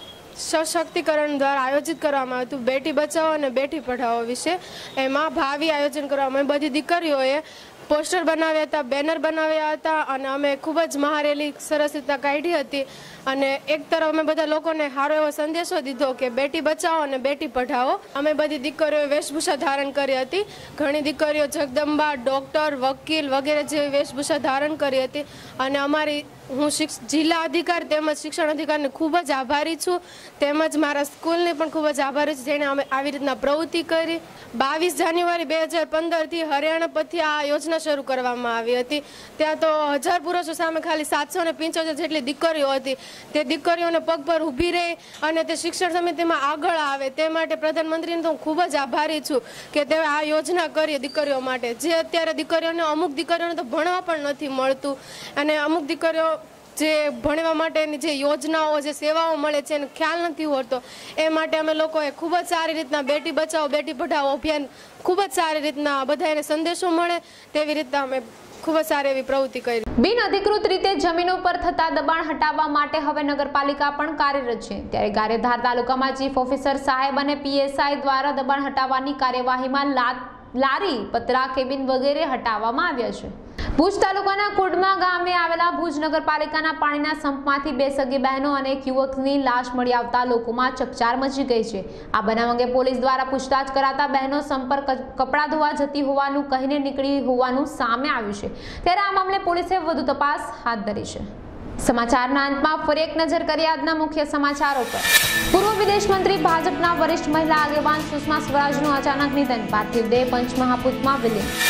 સશક્તિકરણ દ્વારા આયોજિત કરવામાં આવ્યું હતું બેટી બચાવો અને બેટી પઢાઓ વિશે. એમાં ભાવિ આયોજન કરવામાં બધી દીકરીઓએ પોસ્ટર બનાવ્યા હતા, બેનર બનાવ્યા હતા અને અમે ખૂબ જ મહારેલી સરસ રીતના કાઢી હતી. અને એક તરફ અમે બધા લોકોને સારો એવો સંદેશો દીધો કે બેટી બચાવો અને બેટી પઢાઓ. અમે બધી દીકરીઓએ વેશભૂષા ધારણ કરી હતી. ઘણી દીકરીઓ જગદંબા, ડૉક્ટર, વકીલ વગેરે જેવી વેશભૂષા ધારણ કરી હતી. અને અમારી હું જિલ્લા અધિકારી તેમજ શિક્ષણ અધિકારીને ખૂબ જ આભારી છું, તેમજ મારા સ્કૂલને પણ ખૂબ જ આભારી છું જેણે અમે આવી રીતના પ્રવૃત્તિ કરી. બાવીસ જાન્યુઆરી બે હજાર પંદરથી હરિયાણા પરથી આ યોજના શરૂ કરવામાં આવી હતી. ત્યાં તો હજાર પુરુષો સામે ખાલી સાતસો ને પંચોતેર જેટલી દીકરીઓ હતી. તે દીકરીઓને પગ પર ઊભી રહી અને તે શિક્ષણ સમિતિમાં આગળ આવે તે માટે પ્રધાનમંત્રીને તો હું ખૂબ જ આભારી છું કે તેઓ આ યોજના કરી દીકરીઓ માટે. જે અત્યારે દીકરીઓને અમુક દીકરીઓને તો ભણવા પણ નથી મળતું અને અમુક દીકરીઓ જે ભણવા માટેની જે યોજનાઓ જે સેવાઓ મળે છે એનો ખ્યાલ નથી હોતો. એ માટે અમે લોકોએ ખૂબ જ સારી રીતના બેટી બચાવો બેટી પઢાઓ અભિયાન ખૂબ જ સારી રીતના બધાને સંદેશો મળે તેવી રીતના અમે ખૂબ જ સારી એવી પ્રવૃત્તિ કરી. બિન અધિકૃત રીતે જમીનો પર થતા દબાણ હટાવવા માટે હવે નગરપાલિકા પણ કાર્યરત છે. ત્યારે ગારિયાધાર તાલુકામાં ચીફ ઓફિસર સાહેબ અને પીએસઆઈ દ્વારા દબાણ હટાવવાની કાર્યવાહીમાં લારી, પતરા, કેબિન વગેરે હટાવવામાં આવ્યા છે. ભુજ તાલુકાના કુડમા ગામે આવેલા ભુજ નગરપાલિકાના પાણીના સંપમાંથી બે સગી બહેનો અને એક યુવકની લાશ મળી આવતા લોકોમાં ચકચાર મચી ગઈ છે. આ બનાવ અંગે પોલીસ દ્વારા પૂછતાછ કરાતા બહેનો સંપર્ક કપડાં ધોવા જતી હોવાનું કહીને નીકળી હોવાનું સામે આવ્યું છે. ત્યારે આ મામલે પોલીસે વધુ તપાસ હાથ ધરી છે. સમાચારના અંતમાં ફરી એક નજર કરીએ આજના મુખ્ય સમાચારો પર. પૂર્વ વિદેશ મંત્રી ભાજપના વરિષ્ઠ મહિલા આગેવાન સુષ્મા સ્વરાજનું અચાનક નિધન, પાર્થિવ દેહ પંચમહાભૂતમાં વિલીન.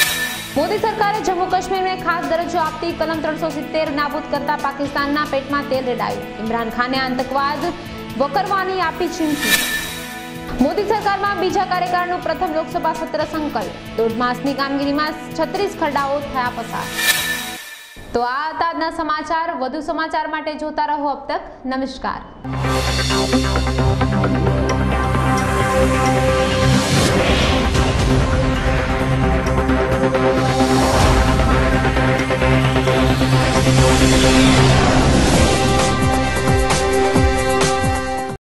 મોદી સરકારે જમ્મુ કાશ્મીરને ખાસ દરજ્જો આપતી કલમ ત્રણસો સિત્તેર નાબૂદ કરતા પાકિસ્તાનના પેટમાં તેલ રેડાયું. ઇમરાન ખાને આતંકવાદ વકરવાની આપી ચીમકી. મોદી સરકારમાં બીજા કાર્યકાળનું પ્રથમ લોકસભા સત્ર સંકલ્પ. દોઢ માસની કામગીરીમાં છત્રીસ ખરડાઓ થયા પસાર. તો આ હતા આજના સમાચાર. વધુ સમાચાર માટે જોતા રહો અબ તક. નમસ્કાર.